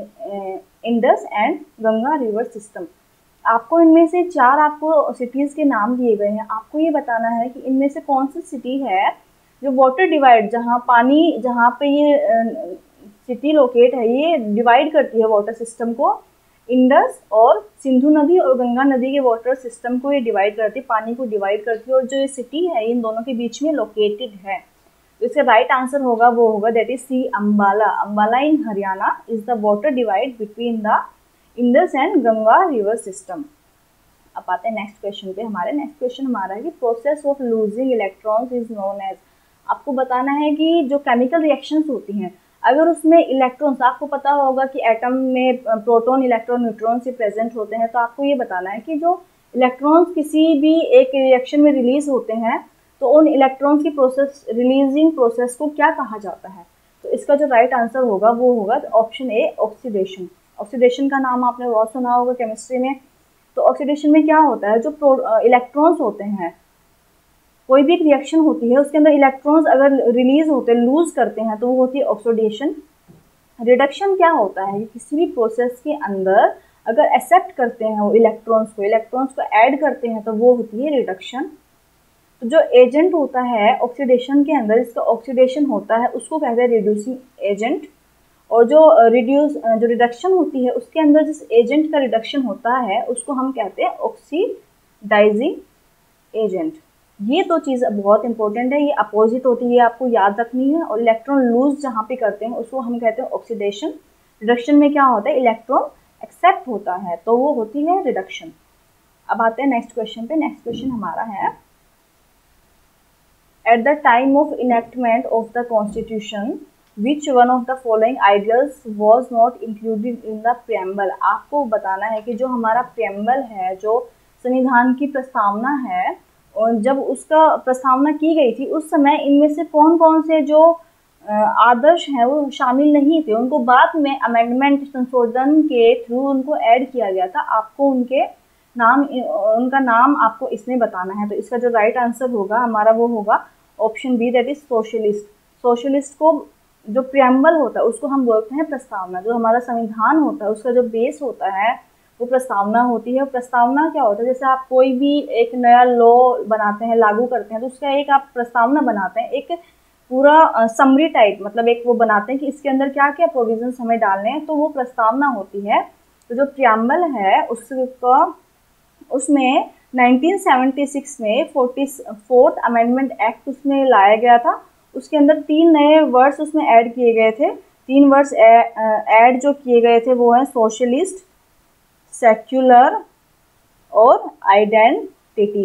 the Indus and Ganga river system. आपको इनमें से 4 आपको सिटीज़ के नाम दिए गए हैं। आपको ये बताना है कि इनमें से कौन सी सिटी है जो वाटर डिवाइड, जहाँ पे ये सिटी लोकेट है, ये डिवाइड करती है वाटर सिस्टम को। इंडस और सिंधु नदी और गंगा नदी के वाटर सिस्टम को ये डिवाइड करती है, पानी को डिवाइड करती है। और जो ये सिटी है इन दोनों के बीच में लोकेटेड है। तो इसका राइट आंसर होगा, वो होगा that is C, Ambala. Ambala in Haryana is the water divide between the Indus and Ganga river system. अब आते हैं नेक्स्ट क्वेश्चन पे। हमारे नेक्स्ट क्वेश्चन हमारा है कि process of losing electrons is known as. आपको बताना है कि जो केमिकल रिएक्शंस होती हैं, अगर उसमें इलेक्ट्रॉन्स, आपको पता होगा कि एटम में प्रोटॉन, इलेक्ट्रॉन, न्यूट्रॉन से प्रेजेंट होते हैं। तो आपको ये बताना है कि जो इलेक्ट्रॉन्स किसी भी एक रिएक्शन में रिलीज होते हैं, तो उन इलेक्ट्रॉन्स की रिलीजिंग प्रोसेस को क्या कहा जाता है। तो इसका जो राइट आंसर होगा वो होगा ऑप्शन ए, ऑक्सीडेशन। ऑक्सीडेशन का नाम आपने बहुत सुना होगा केमिस्ट्री में। तो ऑक्सीडेशन में क्या होता है, जो इलेक्ट्रॉन्स होते हैं, कोई भी एक रिएक्शन होती है उसके अंदर इलेक्ट्रॉन्स अगर रिलीज होते हैं, लूज करते हैं, तो वो होती है ऑक्सीडेशन। रिडक्शन क्या होता है, किसी भी प्रोसेस के अंदर अगर एक्सेप्ट करते हैं वो इलेक्ट्रॉन्स को ऐड करते हैं, तो वो होती है रिडक्शन। तो जो एजेंट होता है ऑक्सीडेशन के अंदर, इसका ऑक्सीडेशन होता है, उसको कहते हैं रिड्यूसिंग एजेंट। और जो रिडक्शन होती है उसके अंदर जिस एजेंट का रिडक्शन होता है उसको हम कहते हैं ऑक्सीडाइजिंग एजेंट। ये दो चीज़ बहुत इंपॉर्टेंट है, ये अपोजिट होती है, ये आपको याद रखनी है। और इलेक्ट्रॉन लूज जहाँ पे करते हैं उसको हम कहते हैं ऑक्सीडेशन। रिडक्शन में क्या होता है, इलेक्ट्रॉन एक्सेप्ट होता है, तो वो होती है रिडक्शन। अब आते हैं नेक्स्ट क्वेश्चन पे। नेक्स्ट क्वेश्चन हमारा है, at the time of enactment of the constitution which one of the following ideals was not included in the preamble. आपको बताना है कि जो हमारा प्रेम्बल है, जो संविधान की प्रस्तावना है, और जब उसका प्रस्तावना की गई थी उस समय इनमें से कौन कौन से जो आदर्श हैं वो शामिल नहीं थे, उनको बाद में अमेंडमेंट संशोधन के थ्रू उनको ऐड किया गया था। आपको उनका नाम आपको इसमें बताना है। तो इसका जो राइट आंसर होगा हमारा वो होगा option B, that is socialist. Socialist को जो प्रियम्बल होता है उसको हम बोलते हैं प्रस्तावना। जो हमारा संविधान होता है उसका जो बेस होता है वो प्रस्तावना होती है। प्रस्तावना क्या होता है, जैसे आप कोई भी एक नया लॉ बनाते हैं, लागू करते हैं, तो उसका एक आप प्रस्तावना बनाते हैं, एक पूरा समरी टाइप, मतलब एक वो बनाते हैं कि इसके अंदर क्या क्या प्रोविजंस हमें डालने हैं, तो वो प्रस्तावना होती है। तो जो प्रियम्बल है उसमें 1976 में 44th अमेंडमेंट एक्ट उसमें लाया गया था। उसके अंदर 3 नए वर्ड्स उसमें ऐड किए गए थे। 3 वर्ड्स ऐड जो किए गए थे वो है सोशलिस्ट, सेक्युलर और आइडेंटिटी,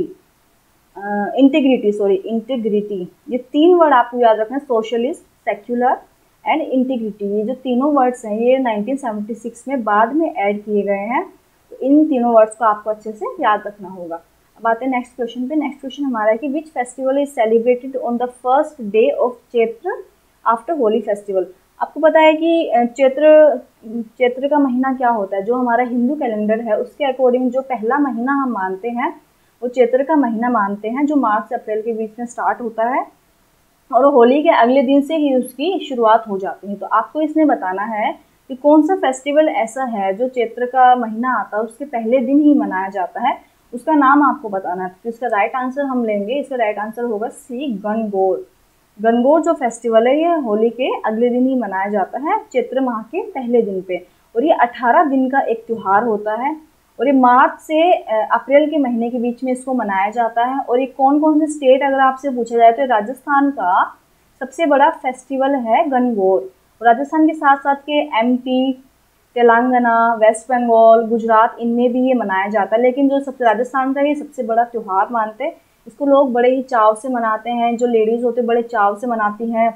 इंटीग्रिटी। ये 3 वर्ड आपको याद रखना है, सोशलिस्ट, सेक्युलर एंड इंटीग्रिटी। ये जो तीनों वर्ड्स हैं ये 1976 में बाद में ऐड किए गए हैं। तो इन तीनों वर्ड्स को आपको अच्छे से याद रखना होगा। अब आते हैं नेक्स्ट क्वेश्चन पे। नेक्स्ट क्वेश्चन हमारा है कि which festival is celebrated on the first day of Chaitra after Holi festival. आपको पता है कि चैत्र का महीना क्या होता है, जो हमारा हिंदू कैलेंडर है उसके अकॉर्डिंग जो पहला महीना हम मानते हैं वो चैत्र का महीना मानते हैं, जो मार्च से अप्रैल के बीच में स्टार्ट होता है और होली के अगले दिन से ही उसकी शुरुआत हो जाती है। तो आपको इसमें बताना है कि कौन सा फेस्टिवल ऐसा है जो चैत्र का महीना आता है उसके पहले दिन ही मनाया जाता है, उसका नाम आपको बताना है। तो इसका राइट आंसर हम लेंगे, इसका राइट आंसर होगा सी, गणगौर। गणगौर जो फेस्टिवल है ये होली के अगले दिन ही मनाया जाता है, चैत्र माह के पहले दिन पे, और ये 18 दिन का एक त्यौहार होता है और ये मार्च से अप्रैल के महीने के बीच में इसको मनाया जाता है। और ये कौन कौन से स्टेट अगर आपसे पूछा जाए तो राजस्थान का सबसे बड़ा फेस्टिवल है गणगौर। राजस्थान के साथ साथ के MP, तेलंगाना, वेस्ट बंगाल, गुजरात, इनमें भी ये मनाया जाता है, लेकिन जो सबसे राजस्थान का ये सबसे बड़ा त्यौहार मानते हैं। इसको लोग बड़े ही चाव से मनाते हैं, जो लेडीज़ होते बड़े चाव से मनाती हैं,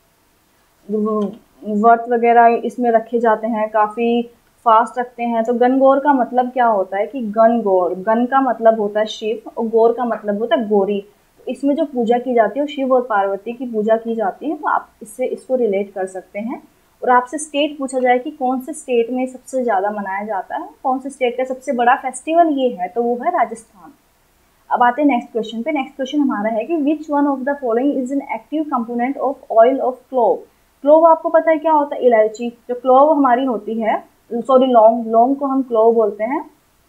व्रत वगैरह इसमें रखे जाते हैं, काफ़ी फास्ट रखते हैं। तो गणगौर का मतलब क्या होता है कि गणगौर, गण का मतलब होता है शिव और गौर का मतलब होता है गौरी। तो इसमें जो पूजा की जाती है वो शिव और पार्वती की पूजा की जाती है। तो आप इसको रिलेट कर सकते हैं। और आपसे स्टेट पूछा जाए कि कौन से स्टेट में सबसे ज़्यादा मनाया जाता है, कौन से स्टेट का सबसे बड़ा फेस्टिवल ये है, तो वो है राजस्थान। अब आते हैं नेक्स्ट क्वेश्चन पे। नेक्स्ट क्वेश्चन हमारा है कि which one of the following is an active component of oil of clove. Clove आपको पता है क्या होता है, इलायची। जो क्लोव हमारी होती है, सॉरी लौंग को हम क्लोव बोलते हैं।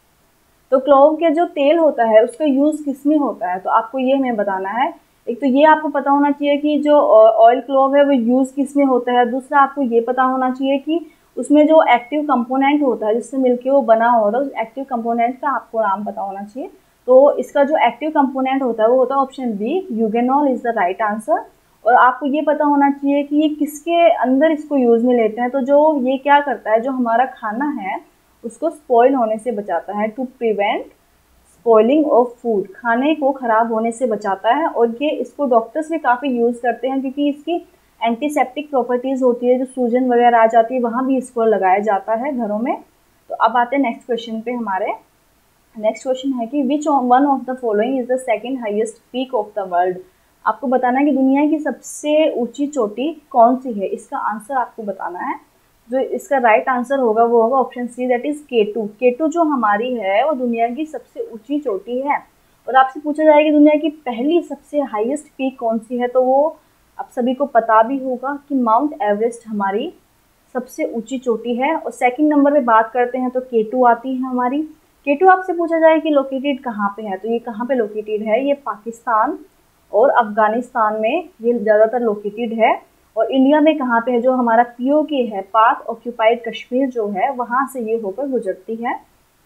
तो क्लोव के जो तेल होता है उसका यूज़ किस में होता है, तो आपको ये हमें बताना है। एक तो ये आपको पता होना चाहिए कि जो ऑयल क्लोव है वो यूज़ किस में होता है। दूसरा आपको ये पता होना चाहिए कि उसमें जो एक्टिव कंपोनेंट होता है जिससे मिलके वो बना होता है, उस एक्टिव कंपोनेंट का आपको नाम पता होना चाहिए। तो इसका जो एक्टिव कंपोनेंट होता है वो होता है option B, eugenol is the right answer. और आपको ये पता होना चाहिए कि ये किसके अंदर इसको यूज़ में लेते हैं। तो जो ये क्या करता है, जो हमारा खाना है उसको स्पॉइल होने से बचाता है, to prevent spoiling of food, खाने को ख़राब होने से बचाता है। और ये इसको डॉक्टर्स भी काफ़ी यूज़ करते हैं क्योंकि इसकी एंटीसेप्टिक प्रॉपर्टीज़ होती है, जो सूजन वगैरह आ जाती है वहाँ भी इसको लगाया जाता है घरों में। तो अब आते हैं नेक्स्ट क्वेश्चन पे हमारे। नेक्स्ट क्वेश्चन है कि which one of the following is the second highest peak of the world. आपको बताना है कि दुनिया की सबसे ऊंची चोटी कौन सी है, इसका आंसर आपको बताना है। जो इसका राइट आंसर होगा वो होगा option C, that is K2। K2 जो हमारी है वो दुनिया की सबसे ऊंची चोटी है। और आपसे पूछा जाए कि दुनिया की पहली सबसे हाईएस्ट पीक कौन सी है, तो वो आप सभी को पता भी होगा कि माउंट एवरेस्ट हमारी सबसे ऊंची चोटी है। और सेकंड नंबर पे बात करते हैं तो K2 आती है हमारी। K2 आपसे पूछा जाए कि लोकेटेड कहाँ पे है, तो ये कहाँ पे लोकेटेड है, ये पाकिस्तान और अफगानिस्तान में ये ज़्यादातर लोकेटेड है। और इंडिया में कहाँ पे है, जो हमारा POK है, पाक ऑक्यूपाइड कश्मीर जो है वहाँ से ये होकर गुजरती है।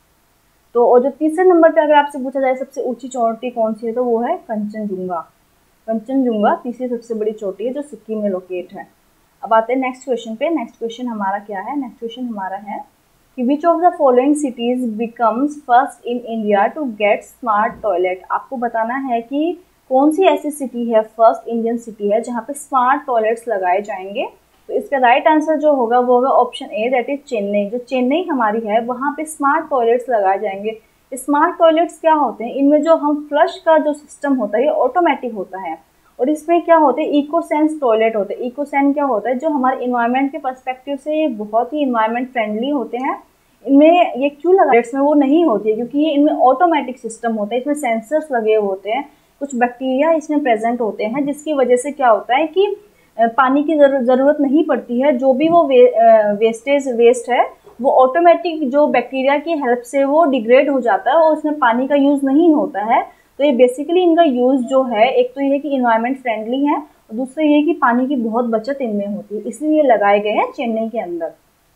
तो और जो तीसरे नंबर पे अगर आपसे पूछा जाए सबसे ऊंची चोटी कौन सी है, तो वो है कंचनजुंगा। कंचनजुंगा तीसरी सबसे बड़ी चोटी है जो सिक्किम में लोकेट है। अब आते हैं नेक्स्ट क्वेश्चन पे। नेक्स्ट क्वेश्चन हमारा क्या है, नेक्स्ट क्वेश्चन हमारा है कि which of the following cities becomes first in India to get smart toilet. आपको बताना है कि कौन सी ऐसी सिटी है, फर्स्ट इंडियन सिटी है जहाँ पे स्मार्ट टॉयलेट्स लगाए जाएंगे। तो इसका राइट आंसर जो होगा वो होगा option A, that is Chennai. जो चेन्नई हमारी है वहाँ पे स्मार्ट टॉयलेट्स लगाए जाएंगे। स्मार्ट टॉयलेट्स क्या होते हैं, इनमें जो हम फ्लश का जो सिस्टम होता है ये ऑटोमेटिक होता है और इसमें क्या होते हैं, इको सेंस टॉयलेट होते हैं। इको सेंस क्या होता है, जो हमारे इन्वायरमेंट के पर्सपेक्टिव से बहुत ही इन्वायरमेंट फ्रेंडली होते हैं। इनमें ये क्यों लगा में वो नहीं होती है, क्योंकि ये इनमें ऑटोमेटिक सिस्टम होता है, इसमें सेंसर्स लगे होते हैं, कुछ बैक्टीरिया इसमें प्रेजेंट होते हैं, जिसकी वजह से क्या होता है कि पानी की ज़रूरत नहीं पड़ती है। जो भी वो वेस्ट है वो ऑटोमेटिक जो बैक्टीरिया की हेल्प से वो डिग्रेड हो जाता है और उसमें पानी का यूज़ नहीं होता है। तो ये बेसिकली इनका यूज़ जो है, एक तो ये है कि इन्वायरमेंट फ्रेंडली है और दूसरा ये है कि पानी की बहुत बचत इनमें होती है, इसलिए ये लगाए गए हैं चेन्नई के अंदर।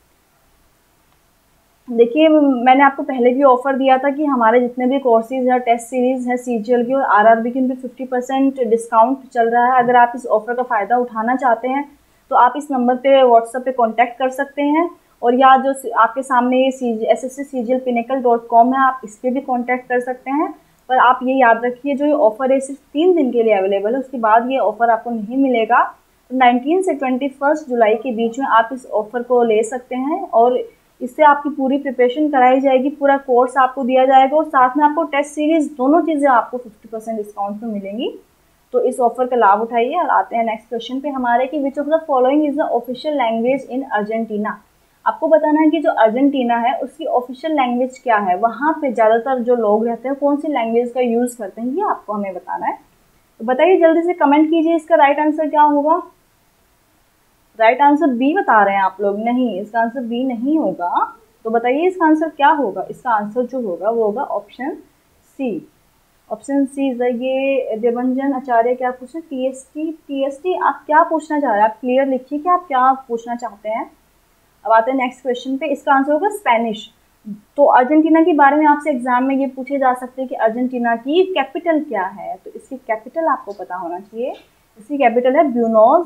देखिए, मैंने आपको पहले भी ऑफर दिया था कि हमारे जितने भी कोर्सेज या टेस्ट सीरीज़ है सीजीएल की और आरआरबी की, उन पर 50% डिस्काउंट चल रहा है। अगर आप इस ऑफर का फ़ायदा उठाना चाहते हैं तो आप इस नंबर पे व्हाट्सएप पे कांटेक्ट कर सकते हैं, और या जो आपके सामने ये sscglpinnacle.com है, आप इस पर भी कांटेक्ट कर सकते हैं। पर आप ये याद रखिए, जो ये ऑफ़र है सिर्फ 3 दिन के लिए अवेलेबल है, उसके बाद ये ऑफ़र आपको नहीं मिलेगा। तो 19 से 21 जुलाई के बीच में आप इस ऑफ़र को ले सकते हैं और इससे आपकी पूरी प्रिपरेशन कराई जाएगी, पूरा कोर्स आपको दिया जाएगा और साथ में आपको टेस्ट सीरीज़ दोनों चीज़ें आपको 50% डिस्काउंट में मिलेंगी। तो इस ऑफर का लाभ उठाइए। और आते हैं नेक्स्ट क्वेश्चन पे हमारे कि which of the following is the official language in Argentina. आपको बताना है कि जो अर्जेंटीना है उसकी ऑफिशियल लैंग्वेज क्या है, वहाँ पे ज़्यादातर जो लोग रहते हैं कौन सी लैंग्वेज का यूज़ करते हैं, ये आपको हमें बताना है। तो बताइए, जल्दी से कमेंट कीजिए, इसका राइट आंसर क्या होगा। राइट आंसर बी बता रहे हैं आप लोग, नहीं, इसका आंसर बी नहीं होगा। तो बताइए इसका आंसर क्या होगा। इसका आंसर जो होगा वो होगा ऑप्शन सी। Option C. ये देवंजन आचार्य क्या पूछे, टीएसटी आप क्या पूछना चाह रहे हैं, आप क्लियर लिखिए कि आप क्या पूछना चाहते हैं। अब आते हैं नेक्स्ट क्वेश्चन पे। इसका आंसर होगा स्पेनिश। तो अर्जेंटीना के बारे में आपसे एग्जाम में ये पूछे जा सकते हैं कि अर्जेंटीना की कैपिटल क्या है, तो इसकी कैपिटल आपको पता होना चाहिए। इसकी कैपिटल है ब्यूनोस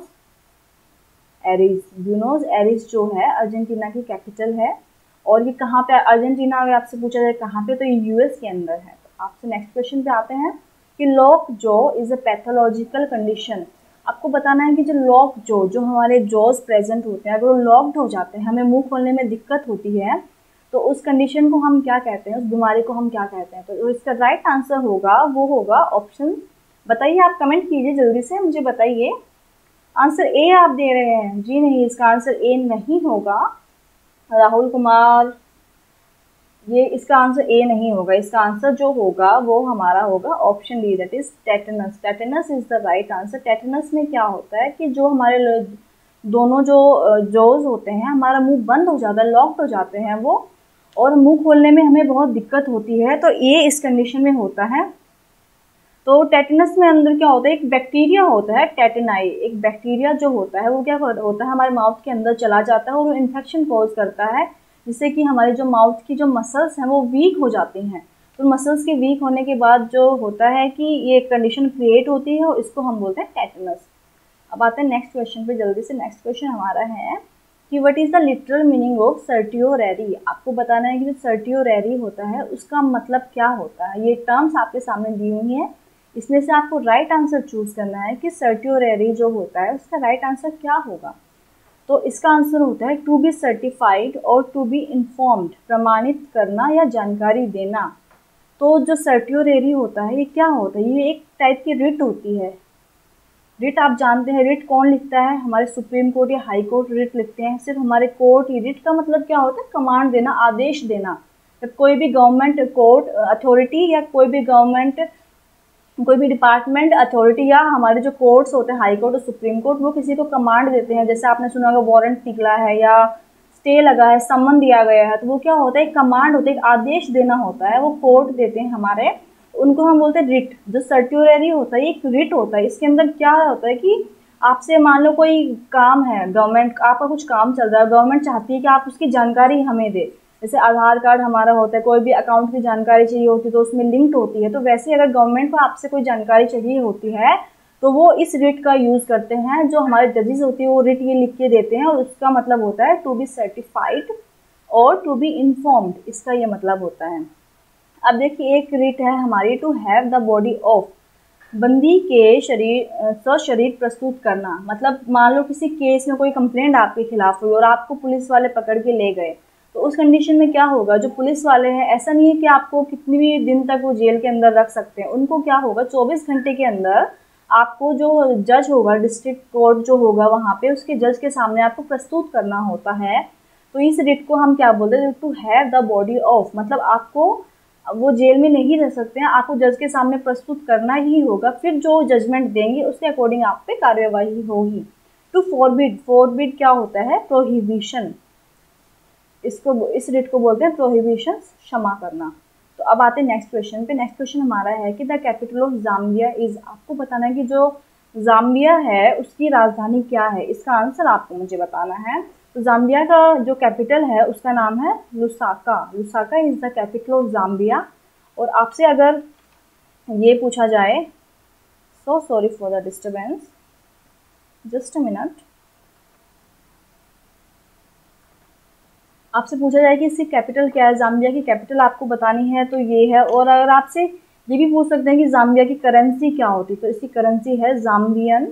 एरिस। ब्यूनोस एरिस जो है अर्जेंटीना की कैपिटल है। और ये कहाँ पे, अर्जेंटीना में आपसे पूछा जाए कहाँ पे, तो ये यूएस के अंदर है। तो आपसे नेक्स्ट क्वेश्चन पे आते हैं कि lockjaw is a pathological condition. आपको बताना है कि जो लॉक जॉ, जो हमारे जॉज प्रेजेंट होते हैं, अगर वो लॉक्ड हो जाते हैं, हमें मुंह खोलने में दिक्कत होती है, तो उस कंडीशन को हम क्या कहते हैं, उस बीमारी को हम क्या कहते हैं। तो इसका राइट आंसर होगा वो होगा ऑप्शन, बताइए, आप कमेंट कीजिए जल्दी से, मुझे बताइए। आंसर ए आप दे रहे हैं जी, नहीं, इसका आंसर ए नहीं होगा राहुल कुमार, ये इसका आंसर ए नहीं होगा। इसका आंसर जो होगा वो हमारा होगा option D, that is tetanus. Tetanus is the right answer. Tetanus में क्या होता है कि जो हमारे दोनों जो जॉज होते हैं, हमारा मुंह बंद हो जाता है, लॉक्ड हो जाते हैं वो, और मुंह खोलने में हमें बहुत दिक्कत होती है, तो ये इस कंडीशन में होता है। तो टेटनस में अंदर क्या होता है, एक बैक्टीरिया होता है टेटेनाई, एक बैक्टीरिया जो होता है वो क्या होता है, हमारे माउथ के अंदर चला जाता है और वो इन्फेक्शन कॉज करता है, जिससे कि हमारे जो माउथ की जो मसल्स हैं वो वीक हो जाती हैं। तो मसल्स के वीक होने के बाद जो होता है कि ये कंडीशन क्रिएट होती है और इसको हम बोलते हैं टेटनस। अब आते हैं नेक्स्ट क्वेश्चन पे जल्दी से। नेक्स्ट क्वेश्चन हमारा है कि what is the literal meaning of certiorari. आपको बताना है कि जो सर्टियोरेरी होता है उसका मतलब क्या होता है। ये टर्म्स आपके सामने दी हुई हैं, इसमें से आपको राइट आंसर चूज करना है कि सर्टियोरेरी जो होता है उसका राइट आंसर क्या होगा। तो इसका आंसर होता है टू बी सर्टिफाइड और टू बी इन्फॉर्म्ड, प्रमाणित करना या जानकारी देना। तो जो सर्टियोरेरी होता है ये क्या होता है, ये एक टाइप की रिट होती है। रिट आप जानते हैं, रिट कौन लिखता है, हमारे सुप्रीम कोर्ट या हाई कोर्ट रिट लिखते हैं, सिर्फ हमारे कोर्ट ही। रिट का मतलब क्या होता है, कमांड देना, आदेश देना। जब कोई भी गवर्नमेंट कोर्ट अथॉरिटी या कोई भी डिपार्टमेंट अथॉरिटी या हमारे जो कोर्ट्स होते हैं, हाई कोर्ट और सुप्रीम कोर्ट, वो किसी को कमांड देते हैं, जैसे आपने सुना होगा वारंट निकला है या स्टे लगा है, सम्मन दिया गया है, तो वो क्या होता है, एक कमांड होता है, एक आदेश देना होता है, वो कोर्ट देते हैं हमारे, उनको हम बोलते हैं रिट। जो सर्टियोरेरी होता है एक रिट होता है। इसके अंदर क्या होता है कि आपसे मान लो कोई काम है, गवर्नमेंट आपका कुछ काम चल रहा है, गवर्नमेंट चाहती है कि आप उसकी जानकारी हमें दे, जैसे आधार कार्ड हमारा होता है, कोई भी अकाउंट की जानकारी चाहिए होती है तो उसमें लिंक्ड होती है, तो वैसे अगर गवर्नमेंट को आपसे कोई जानकारी चाहिए होती है तो वो इस रिट का यूज़ करते हैं। जो हमारे जजेस होती है वो रिट ये लिख के देते हैं और उसका मतलब होता है टू बी सर्टिफाइड और टू बी इन्फॉर्म्ड, इसका ये मतलब होता है। अब देखिए, एक रिट है हमारी to have the body of, बंदी के शरीर प्रस्तुत करना। मतलब मान लो किसी केस में कोई कंप्लेंट आपके खिलाफ हुई और आपको पुलिस वाले पकड़ के ले गए, तो उस कंडीशन में क्या होगा, जो पुलिस वाले हैं, ऐसा नहीं है कि आपको कितनी भी दिन तक वो जेल के अंदर रख सकते हैं, उनको क्या होगा 24 घंटे के अंदर आपको जो जज होगा, डिस्ट्रिक्ट कोर्ट जो होगा वहाँ पे, उसके जज के सामने आपको प्रस्तुत करना होता है। तो इस रिट को हम क्या बोलते हैं, to have the body of, मतलब आपको वो जेल में नहीं रह सकते हैं, आपको जज के सामने प्रस्तुत करना ही होगा, फिर जो जजमेंट देंगे उसके अकॉर्डिंग आप पे कार्यवाही होगी। टू फॉरबिड, फॉरबिड क्या होता है, प्रोहिबिशन, इसको इस रिट को बोलते हैं प्रोहिबिशन, क्षमा करना। तो अब आते हैं नेक्स्ट क्वेश्चन पे। नेक्स्ट क्वेश्चन हमारा है कि the capital of Zambia is, आपको बताना है कि जो जाम्बिया है उसकी राजधानी क्या है, इसका आंसर आपको मुझे बताना है। तो जाम्बिया का जो कैपिटल है उसका नाम है Lusaka, Lusaka is the capital of Zambia. और आपसे अगर ये पूछा जाए, so sorry for the disturbance, just a minute, आपसे पूछा जाए कि इसकी कैपिटल क्या है, जाम्बिया की कैपिटल आपको बतानी है तो ये है। और अगर आपसे ये भी पूछ सकते हैं कि जाम्बिया की करेंसी क्या होती, तो इसकी करेंसी है जाम्बियन,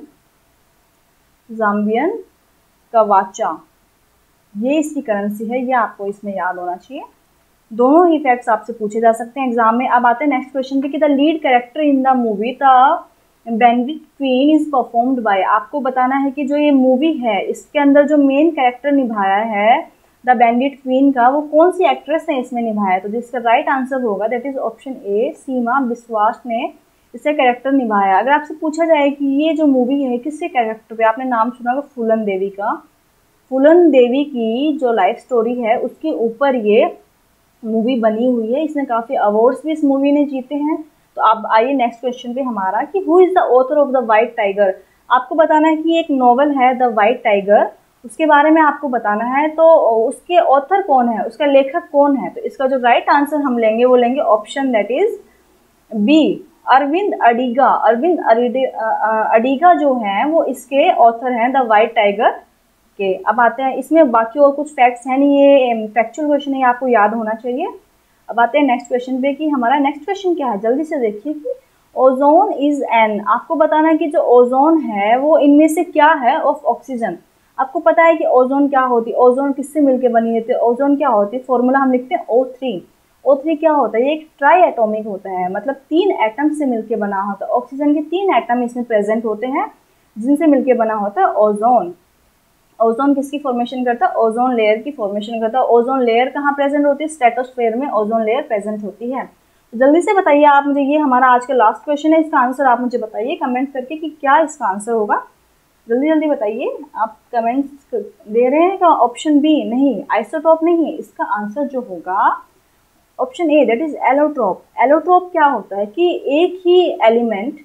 जाम्बियन कवाचा, ये इसकी करेंसी है, ये आपको इसमें याद होना चाहिए। दोनों ही फैक्ट्स आपसे पूछे जा सकते हैं एग्जाम में। अब आते हैं नेक्स्ट क्वेश्चन पे कि the lead character in the movie the Bandit Queen is performed by, आपको बताना है कि जो ये मूवी है इसके अंदर जो मेन कैरेक्टर निभाया है द बैंडिट क्वीन का, वो कौन सी एक्ट्रेस ने इसमें निभाया। तो जिसका राइट आंसर होगा that is option A, Seema Biswas ने इसे कैरेक्टर निभाया। अगर आपसे पूछा जाए कि ये जो मूवी है किसके कैरेक्टर पे, आपने नाम सुना होगा फूलन देवी का, फूलन देवी की जो लाइफ स्टोरी है उसके ऊपर ये मूवी बनी हुई है। इसने काफ़ी अवार्ड्स भी इस मूवी ने जीते हैं। तो अब आइए नेक्स्ट क्वेश्चन पे हमारा कि who is the author of the White Tiger, आपको बताना है कि एक नॉवल है द वाइट टाइगर, उसके बारे में आपको बताना है। तो उसके ऑथर कौन है, उसका लेखक कौन है। तो इसका जो राइट आंसर हम लेंगे वो लेंगे option that is B, Arvind Adiga. Arvind Adiga जो हैं वो इसके ऑथर हैं द वाइट टाइगर के। अब आते हैं, इसमें बाकी और कुछ फैक्ट्स हैं नहीं, ये फैक्चुअल क्वेश्चन है, आपको याद होना चाहिए। अब आते हैं नेक्स्ट क्वेश्चन पे कि हमारा नेक्स्ट क्वेश्चन क्या है, जल्दी से देखिए कि ओजोन इज एन, आपको बताना है कि जो ओजोन है वो इनमें से क्या है ऑफ ऑक्सीजन। आपको पता है कि ओजोन क्या होती है, ओजोन किससे मिलकर बनी है, तो ओजोन क्या होती है, फॉर्मूला हम लिखते हैं O3। O3 क्या होता है, ये एक ट्राई एटॉमिक होता है, मतलब 3 एटम से मिलकर बना होता है। ऑक्सीजन के 3 एटम इसमें प्रेजेंट होते हैं जिनसे मिलकर बना होता है ओजोन। ओजोन किसकी फॉर्मेशन करता है, ओजोन लेयर की फॉर्मेशन करता है। ओजोन लेयर कहाँ प्रेजेंट होती है, स्ट्रेटोस्फेयर में ओजोन लेयर प्रेजेंट होती है। तो जल्दी से बताइए आप मुझे, ये हमारा आज का लास्ट क्वेश्चन है, इसका आंसर आप मुझे बताइए कमेंट करके कि क्या इसका आंसर होगा। जल्दी जल्दी बताइए, आप कमेंट्स दे रहे हैं क्या, ऑप्शन बी नहीं, आइसोटॉप नहीं है, इसका आंसर जो होगा option A that is allotrope. Allotrope क्या होता है कि एक ही एलिमेंट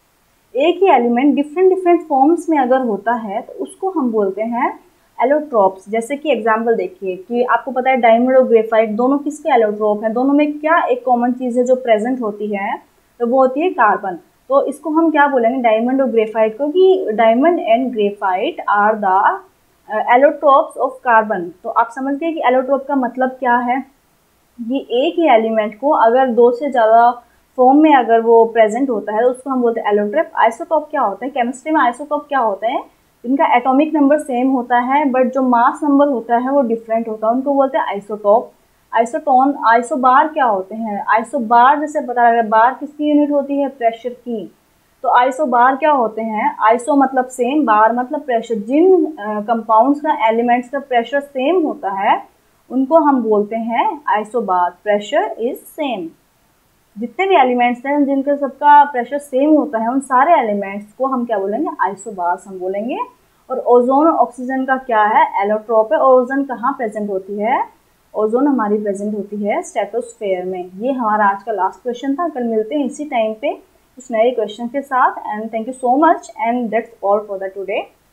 डिफरेंट फॉर्म्स में अगर होता है तो उसको हम बोलते हैं एलोट्रॉप्स। जैसे कि एग्जांपल देखिए कि आपको पता है डायमंड और ग्रेफाइट दोनों किसके एलोट्रॉप हैं, दोनों में क्या एक कॉमन चीज़ है जो प्रेजेंट होती है, तो वो होती है कार्बन। तो इसको हम क्या बोलेंगे, डायमंड और ग्रेफाइट को, कि diamond and graphite are the allotropes of carbon. तो आप समझते हैं कि एलोट्रॉप का मतलब क्या है, ये एक ही एलिमेंट को अगर 2 से ज़्यादा फॉर्म में अगर वो प्रेजेंट होता है तो उसको हम बोलते हैं एलोट्रॉप। आइसोटॉप क्या होता है, केमिस्ट्री में आइसोटॉप क्या होता है, इनका एटॉमिक नंबर सेम होता है बट जो मास नंबर होता है वो डिफरेंट होता है, उनको बोलते हैं आइसोटॉप। आइसोटोन, आइसोबार क्या होते हैं, आइसोबार जैसे पता लग रहा है, बार किसकी यूनिट होती है, प्रेशर की। तो आइसोबार क्या होते हैं, आइसो मतलब सेम, बार मतलब प्रेशर। जिन कंपाउंड्स का, एलिमेंट्स का प्रेशर सेम होता है उनको हम बोलते हैं आइसोबार, प्रेशर इज सेम। जितने भी एलिमेंट्स हैं जिनका सबका प्रेशर सेम होता है उन सारे एलिमेंट्स को हम क्या बोलेंगे, आइसोबार्स हम बोलेंगे। और ओजोन और ऑक्सीजन का क्या है, एलोट्रॉप है। और ओजोन कहाँ प्रेजेंट होती है, ओजोन हमारी प्रेजेंट होती है स्ट्रेटोस्फेयर में। ये हमारा आज का लास्ट क्वेश्चन था, कल मिलते हैं इसी टाइम पे कुछ नए क्वेश्चन के साथ। And thank you so much and that's all for the today.